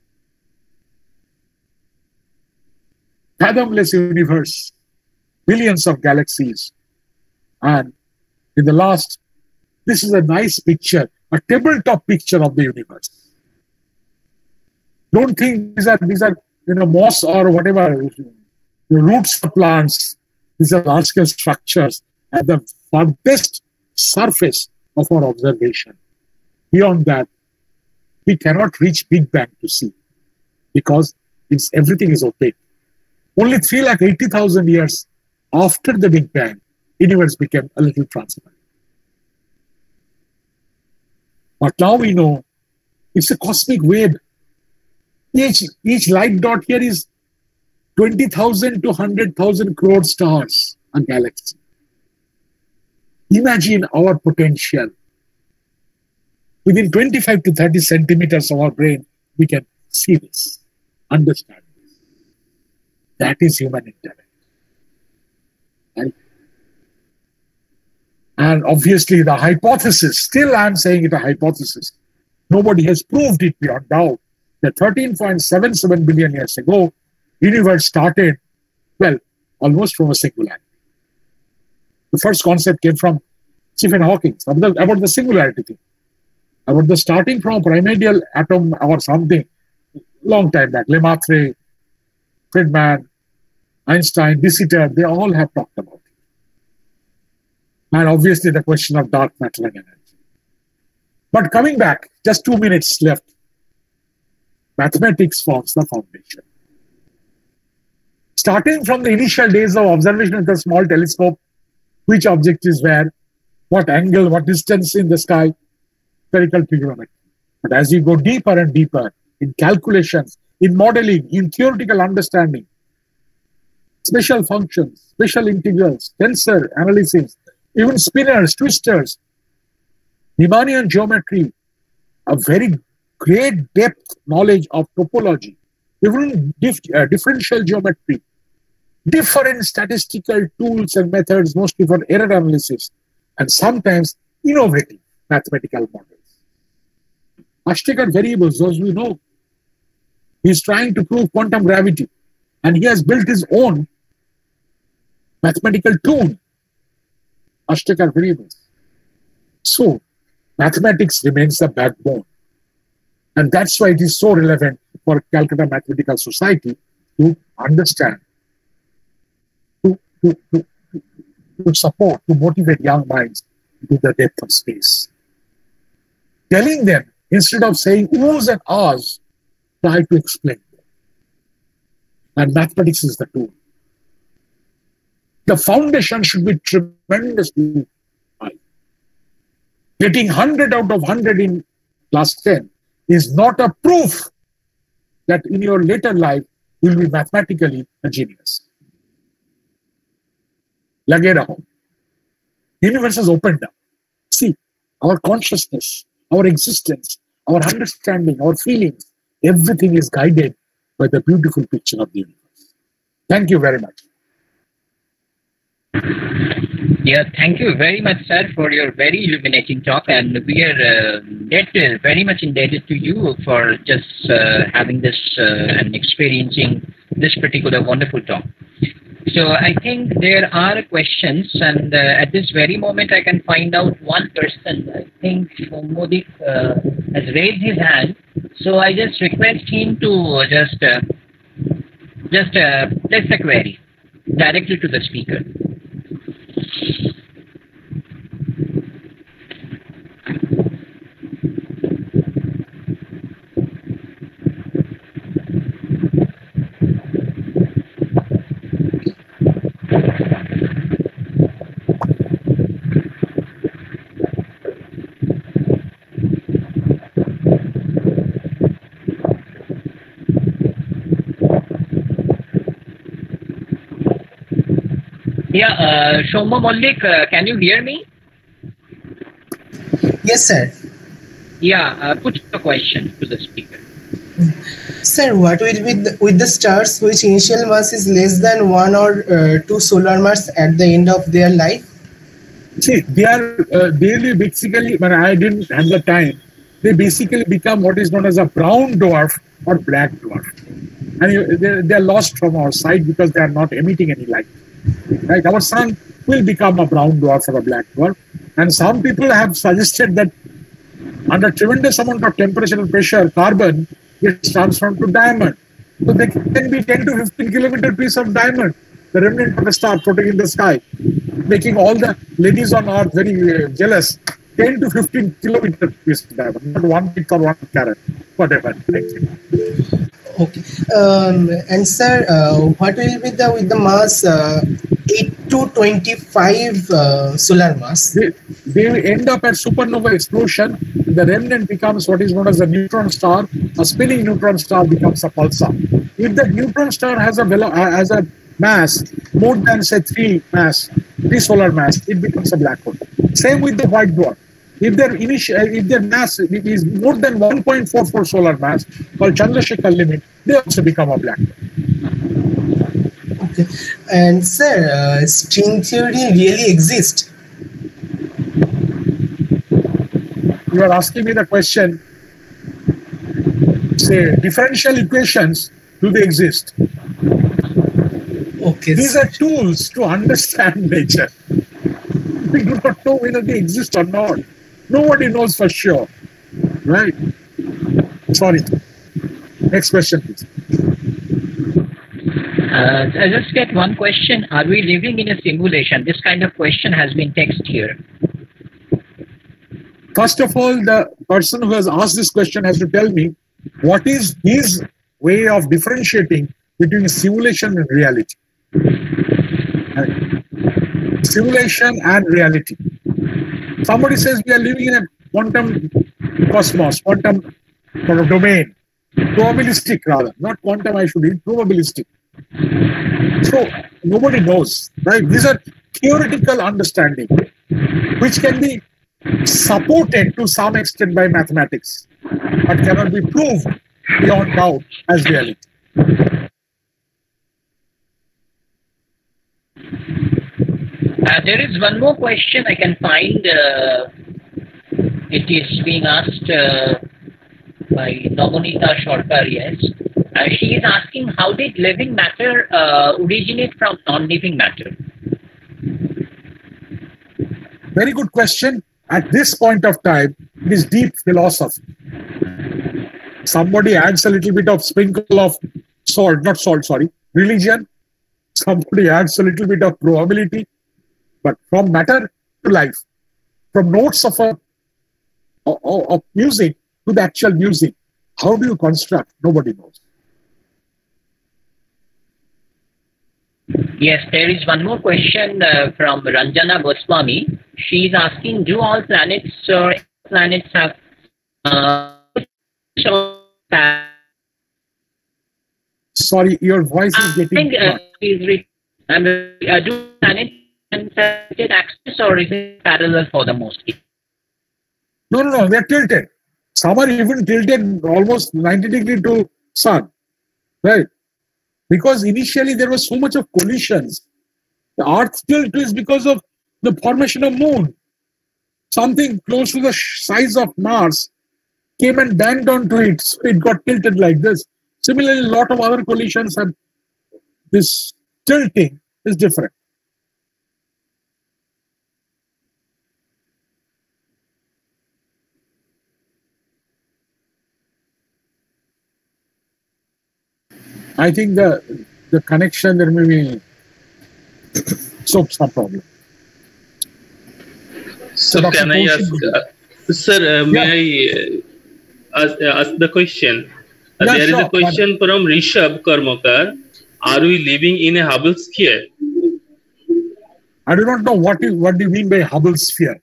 Fathomless universe, billions of galaxies. And in the last, this is a nice picture, a tabletop picture of the universe. Don't think these are moss or whatever, the roots of plants. These are large-scale structures at the farthest surface of our observation. Beyond that, we cannot reach Big Bang to see because everything is opaque. Only 380,000 years after the Big Bang, universe became a little transparent. But now we know it's a cosmic wave. Each light dot here is 20,000 to 100,000 crore stars, a galaxy. Imagine our potential. Within 25 to 30 centimeters of our brain, we can see this, understand this. That is human intellect. Right? And obviously the hypothesis, still I'm saying it a hypothesis. Nobody has proved it beyond doubt that 13.77 billion years ago, universe started, well, almost from a singularity. The first concept came from Stephen Hawking about the singularity thing, about the starting from a primordial atom or something, long time back. Lemaitre, Friedman, Einstein, De Sitter, they all have talked about it. And obviously the question of dark matter and energy. But coming back, just 2 minutes left. Mathematics forms the foundation. Starting from the initial days of observation with a small telescope, which object is where, what angle, what distance in the sky, spherical trigonometry. But as you go deeper and deeper in calculations, in modeling, in theoretical understanding, special functions, special integrals, tensor analysis, even spinners, twisters, Riemannian geometry, a very great depth knowledge of topology, even differential geometry, different statistical tools and methods, mostly for error analysis, and sometimes innovative mathematical models. Ashtekar variables, those we know. He's trying to prove quantum gravity. And he has built his own mathematical tool, Ashtekar variables. So, mathematics remains the backbone. And that's why it is so relevant for Calcutta Mathematical Society to understand, to support, to motivate young minds to the depth of space. Telling them, instead of saying oohs and ahs, try to explain. And mathematics is the tool. The foundation should be tremendously high. Getting 100 out of 100 in class 10 is not a proof that in your later life you will be mathematically a genius. Lage raho. Universe has opened up. See, our consciousness, our existence, our understanding, our feelings, everything is guided by the beautiful picture of the universe. Thank you very much. Yeah, thank you very much, sir, for your very illuminating talk, and we are very much indebted to you for just having this and experiencing this particular wonderful talk. So I think there are questions, and at this very moment I can find out one person. I think Modik has raised his hand, so I just request him to just place the query directly to the speaker. Yeah, Shoma Mollik, can you hear me? Yes, sir. Yeah, put your question to the speaker. Sir, what will be with the stars which initial mass is less than 1 or 2 solar mass at the end of their life? See, they are basically, when I didn't have the time, they basically become what is known as a brown dwarf or black dwarf. And they are lost from our sight because they are not emitting any light. Right? Our sun will become a brown dwarf or a black dwarf. And some people have suggested that under tremendous amount of temperature and pressure, carbon gets transformed to diamond. So there can be 10 to 15 kilometer piece of diamond, the remnant of a star floating in the sky, making all the ladies on earth very jealous. 10 to 15 kilometer piece of diamond, not 1 bit or 1 carat, whatever. Okay. And sir, what will be with the mass 8 to 25 solar mass? They will end up at supernova explosion. The remnant becomes what is known as a neutron star. A spinning neutron star becomes a pulsar. If the neutron star has a mass more than say 3 solar mass, it becomes a black hole. Same with the white dwarf. If their mass is more than 1.44 solar mass, called Chandrasekhar limit, they also become a black hole. Okay. And sir, string theory really exists? You are asking me the question, say, differential equations, do they exist? Okay. These are tools to understand nature. We do not know whether they exist or not. Nobody knows for sure. Right? Sorry. Next question, please. I just get one question. Are we living in a simulation? This kind of question has been texted here. First of all, the person who has asked this question has to tell me what is his way of differentiating between simulation and reality. Simulation and reality. Somebody says we are living in a quantum cosmos, quantum sort of domain, probabilistic rather, not quantum, I should be probabilistic. So nobody knows, right? These are theoretical understanding, which can be supported to some extent by mathematics, but cannot be proved beyond doubt as reality. There is one more question I can find. It is being asked by Namonita Sarkar, yes. She is asking, how did living matter originate from non-living matter? Very good question. At this point of time, it is deep philosophy. Somebody adds a little bit of sprinkle of religion. Somebody adds a little bit of probability. But from matter to life, from notes of music to the actual music, how do you construct? Nobody knows. Yes, there is one more question from Ranjana Goswami. She is asking, do all planets or planets have Sorry, your voice is getting... do planets have axis, or is it parallel for the most? No, they're tilted. Some are even tilted almost 90 degrees to sun, right? Because initially there was so much of collisions. The Earth's tilt is because of the formation of moon. Something close to the size of Mars came and banged onto it, so it got tilted like this. Similarly, a lot of other collisions have this tilting is different. I think the connection, there may be some problem. So can I ask, sir, may I ask the question? Yeah, there is a question from Rishabh Karmakar. Are we living in a Hubble sphere? I do not know what do you mean by Hubble sphere.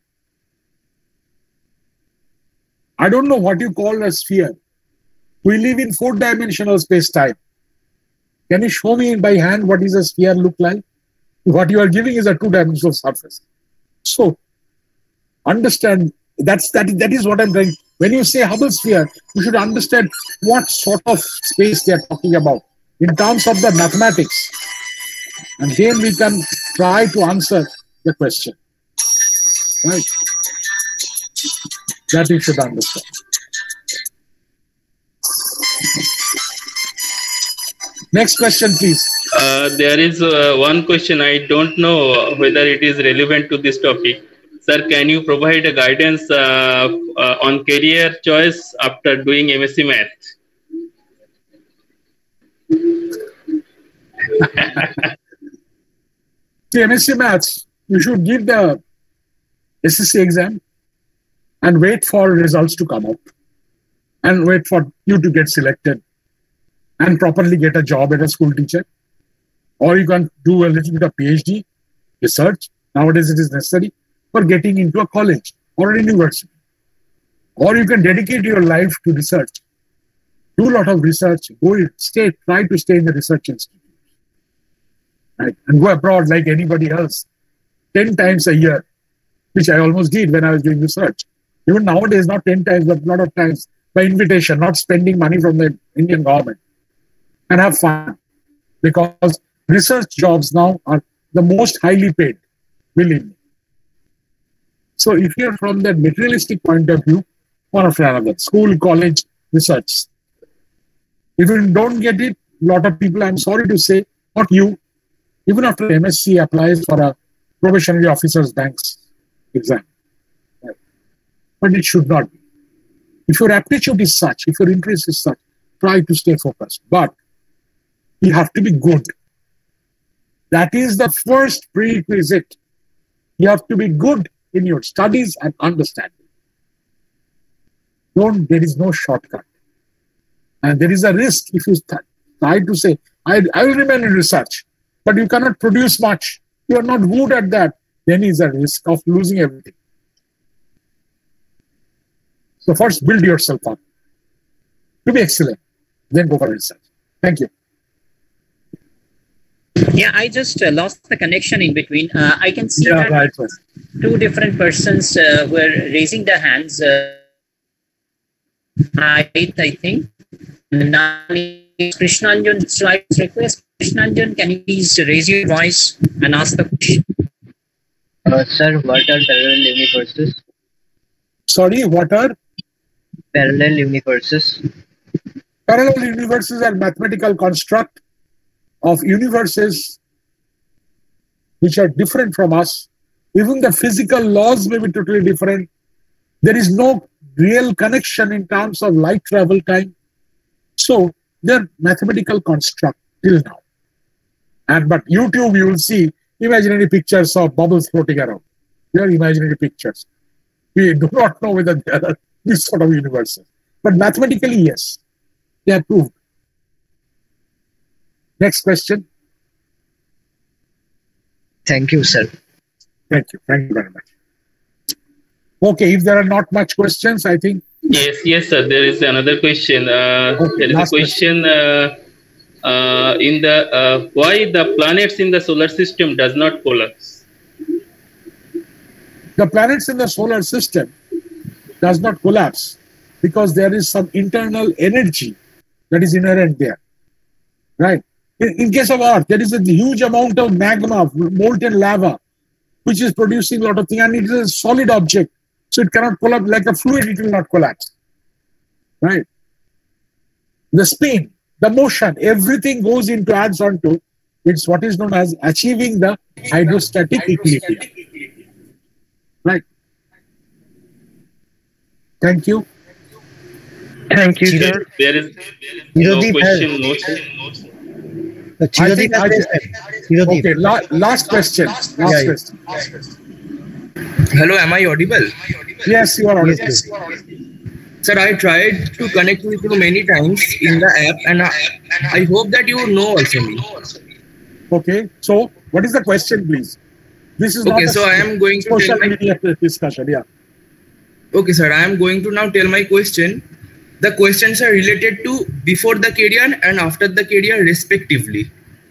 I don't know what you call a sphere. We live in 4-dimensional space-time. Can you show me by hand what is a sphere look like? What you are giving is a 2-dimensional surface. So, understand that is what I'm trying. When you say Hubble sphere, you should understand what sort of space they are talking about in terms of the mathematics. And then we can try to answer the question. Right? That you should understand. Next question, please. There is one question. I don't know whether it is relevant to this topic. Sir, can you provide a guidance on career choice after doing MSc Math? The MSc Maths, you should give the SSC exam and wait for results to come out and wait for you to get selected and properly get a job as a school teacher. Or you can do a little bit of PhD, research. Nowadays it is necessary for getting into a college or a university. Or you can dedicate your life to research. Do a lot of research, try to stay in the research institute. Right? And go abroad like anybody else 10 times a year, which I almost did when I was doing research. Even nowadays, not 10 times, but a lot of times by invitation, not spending money from the Indian government. And have fun. Because research jobs now are the most highly paid, believe me. So if you're from the materialistic point of view, one after another, school, college, research. If you don't get it, a lot of people, I'm sorry to say, not you, even after MSc applies for a probationary officer's banks exam. But it should not be. If your aptitude is such, if your interest is such, try to stay focused. But you have to be good. That is the first prerequisite. You have to be good in your studies and understanding. There is no shortcut. And there is a risk if you try to say, I will remain in research, but you cannot produce much. You are not good at that. Then is a risk of losing everything. So first build yourself up to be excellent. Then go for research. Thank you. Yeah, I just lost the connection in between. I can see that right. Two different persons were raising their hands. I think. Now, Krishnanjan, so I request Krishnanjan, can you please raise your voice and ask the question? Sir, what are parallel universes? Sorry, what are? Parallel universes. Parallel universes are mathematical construct of universes which are different from us. Even the physical laws may be totally different. There is no real connection in terms of light travel time. So they're mathematical construct till now. But YouTube, you will see imaginary pictures of bubbles floating around. They are imaginary pictures. We do not know whether they are this sort of universes. But mathematically, yes, they are proved. Next question. Thank you, sir. Thank you. Thank you very much. Okay, if there are not much questions, I think. Yes, sir. There is another question. There is a question in the why the planets in the solar system does not collapse. The planets in the solar system does not collapse because there is some internal energy that is inherent there, right? In case of Earth, there is a huge amount of magma, molten lava, which is producing a lot of things, and it is a solid object, so it cannot collapse like a fluid. It will not collapse, right? The spin, the motion, everything goes into adds on to it's what is known as achieving the hydrostatic equilibrium, right? Thank you. Thank you, sir. There is no question. Okay, last question. Question. Hello, am I audible? Yes, you are audible. Yes. Sir, I tried to connect with you many times in the app, and I hope that you know also me. Okay, so what is the question, please? This is okay. So I am going to social media discussion. Yeah. Okay, sir. I am going to now tell my question. The questions are related to before the career and after the career, respectively.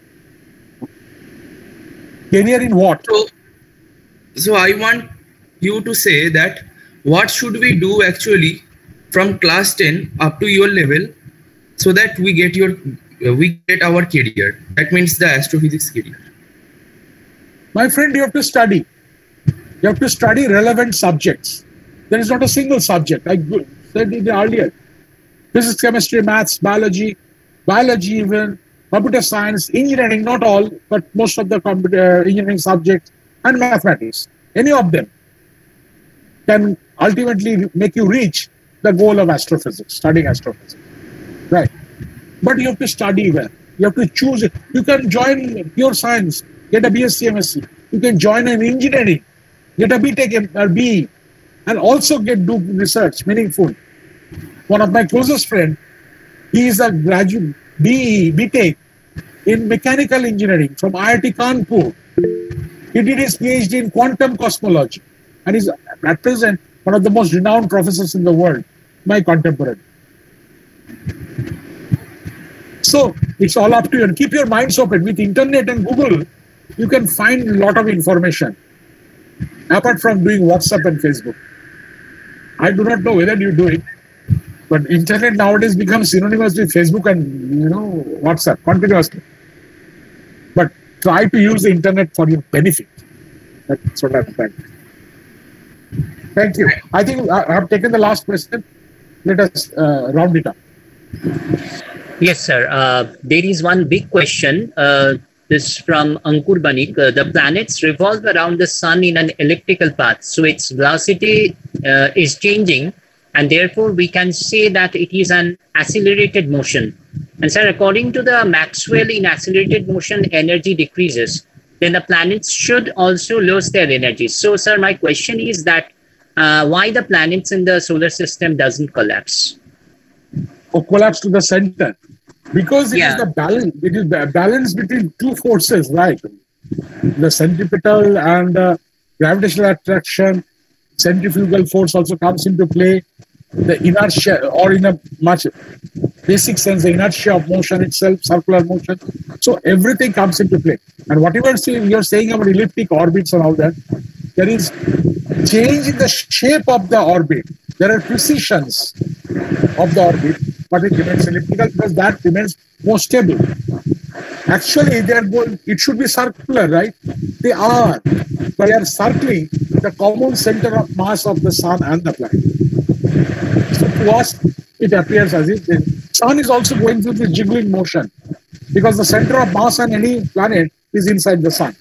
Career in what? So I want you to say that what should we do actually from class 10 up to your level so that we get our career. That means the astrophysics career. My friend, you have to study. You have to study relevant subjects. There is not a single subject. I said it earlier. Physics, chemistry, maths, biology even, computer science, engineering, not all, but most of the engineering subjects, and mathematics. Any of them can ultimately make you reach the goal of astrophysics, studying astrophysics. Right. But you have to study well. You have to choose it. You can join pure science, get a BSc, MSc. You can join an engineering, get a BTech or BE, and also do research, meaningful. One of my closest friends, he is a graduate, BTech in mechanical engineering from IIT Kanpur. He did his PhD in quantum cosmology and is at present one of the most renowned professors in the world, my contemporary. So it's all up to you, and keep your minds open. With internet and Google, you can find a lot of information apart from doing WhatsApp and Facebook. I do not know whether you do it, but internet nowadays becomes synonymous with Facebook and WhatsApp continuously. But try to use the internet for your benefit. That's what I'm trying. Thank you. I think I have taken the last question. Let us round it up. Yes, sir. There is one big question. This from Ankur Banik. The planets revolve around the sun in an elliptical path, so its velocity is changing, and therefore we can say that it is an accelerated motion. And sir, according to the Maxwell, in accelerated motion, energy decreases. Then the planets should also lose their energy. So, sir, my question is that why the planets in the solar system doesn't collapse? Or collapse to the center? Because it is the balance. It is the balance between two forces, right? The centripetal and gravitational attraction, centrifugal force also comes into play. The inertia, or in a much basic sense, the inertia of motion itself, circular motion. So everything comes into play. And whatever you're saying about elliptic orbits and all that, there is change in the shape of the orbit. There are precisions of the orbit, but it remains elliptical because that remains more stable. Actually, it should be circular, right? They are. They are circling the common center of mass of the sun and the planet. So to us, it appears as if the sun is also going through the jiggling motion because the center of mass on any planet is inside the sun.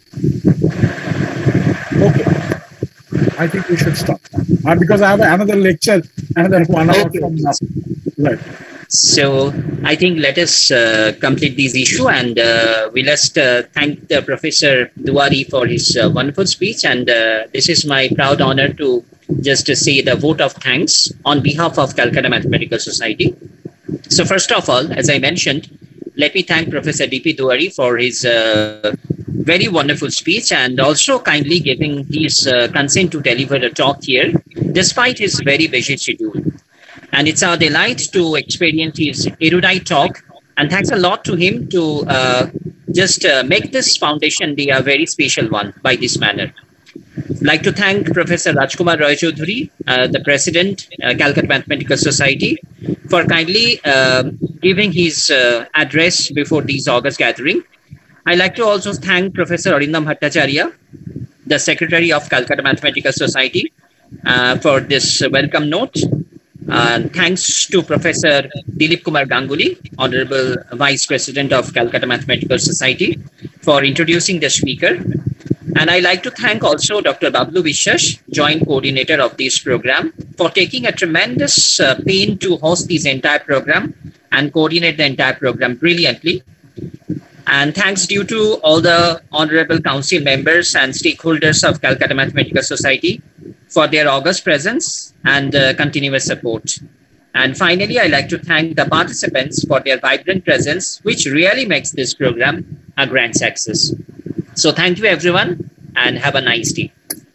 Okay. I think we should stop because I have another lecture, another 1 hour from now. Right. So I think let us complete this issue, and we just thank Professor Duwari for his wonderful speech. And this is my proud honor to just say the vote of thanks on behalf of Calcutta Mathematical Society. So first of all, as I mentioned, let me thank Professor D.P. Duwari for his very wonderful speech and also kindly giving his consent to deliver a talk here, despite his very busy schedule. And it's our delight to experience his erudite talk. And thanks a lot to him to just make this foundation day a very special one by this manner. I'd like to thank Professor Rajkumar Roy Choudhury, the President, Calcutta Mathematical Society, for kindly giving his address before this August gathering. I'd like to also thank Professor Arindam Bhattacharya, the Secretary of Calcutta Mathematical Society, for this welcome note. Thanks to Professor Dilip Kumar Ganguly, Honorable Vice President of Calcutta Mathematical Society, for introducing the speaker. And I'd like to thank also Dr. Bablu Vishwas, Joint Coordinator of this program, for taking a tremendous pain to host this entire program and coordinate the entire program brilliantly. And thanks due to all the honorable council members and stakeholders of Calcutta Mathematical Society for their august presence and continuous support. And finally, I'd like to thank the participants for their vibrant presence, which really makes this program a grand success. So thank you, everyone, and have a nice day.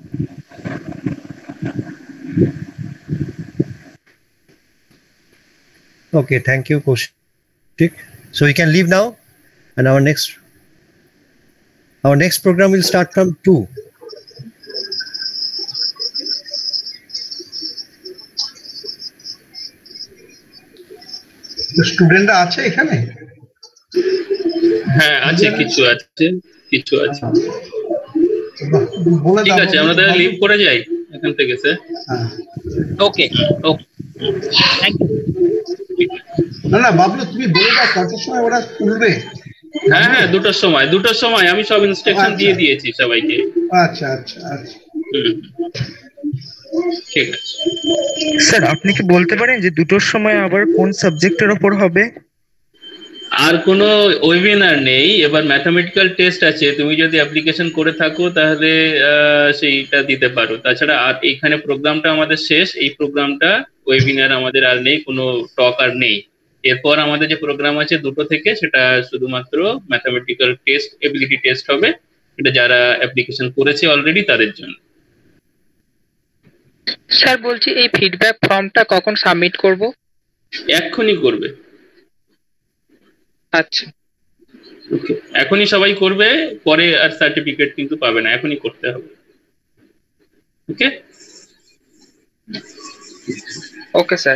Okay, thank you, Kaushik. So we can leave now, and our next program will start from 2. স্টুডেন্টরা আছে এখানে? হ্যাঁ আছে, কিছু আছে। ঠিক আছে, আমরা তাহলে লিভ করে যাই এখান থেকে sir. Okay okay, thank you. না বাবলু, তুমি বলে দাও কতটার সময় ওরা খুলবে? হ্যাঁ, 2টার সময় আমি সব ইনস্ট্রাকশন দিয়ে দিয়েছি সবাইকে। আচ্ছা। ঠিক আছে স্যার, আপনি কি বলতে পারেন যে 2টোর সময় আবার কোন সাবজেক্টের উপর হবে? আর কোনো ওয়েবিনার নেই, এবার ম্যাথমেটিক্যাল টেস্ট আছে। তুমি যদি অ্যাপ্লিকেশন করে থাকো তাহলে সেইটা দিতে পারো। তাছাড়া আর এইখানে প্রোগ্রামটা আমাদের শেষ। এই প্রোগ্রামটা ওয়েবিনার আমাদের আর নেই, কোনো টক আর নেই। এরপর আমাদের যে প্রোগ্রাম আছে 2টো থেকে, সেটা শুধুমাত্র ম্যাথমেটিক্যাল টেস্ট, এবিলিটি টেস্ট হবে। এটা যারা অ্যাপ্লিকেশন করেছে অলরেডি তাদের জন্য। স্যার বলছি, এই ফিডব্যাক ফর্মটা কখন সাবমিট করব? এক্ষুনি করবে। আচ্ছা, ওকে, এখনই সবাই করবে, পরে আর সার্টিফিকেট কিন্তু পাবে না, এখনই করতে হবে। Okay okay sir.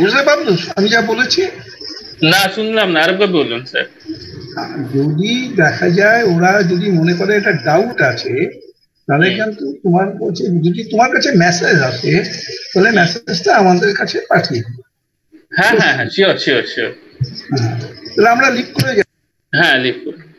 বুঝতে পারলো আমি যা বলেছি? না শুনলাম না, আরেকবার বলুন স্যার। যদি দেখা যায় ওরা যদি মনে করে এটা ডাউট আছে, তাহলে কিন্তু তোমার কাছে যদি তোমার কাছে মেসেজ আসে, তাহলে মেসেজটা আমাদের কাছে পাঠিয়ে দিও। হ্যাঁ হ্যাঁ হ্যাঁ, শিওর শিওর শিওর। তাহলে আমরা লিভ করে যাই। হ্যাঁ লিভ করুন।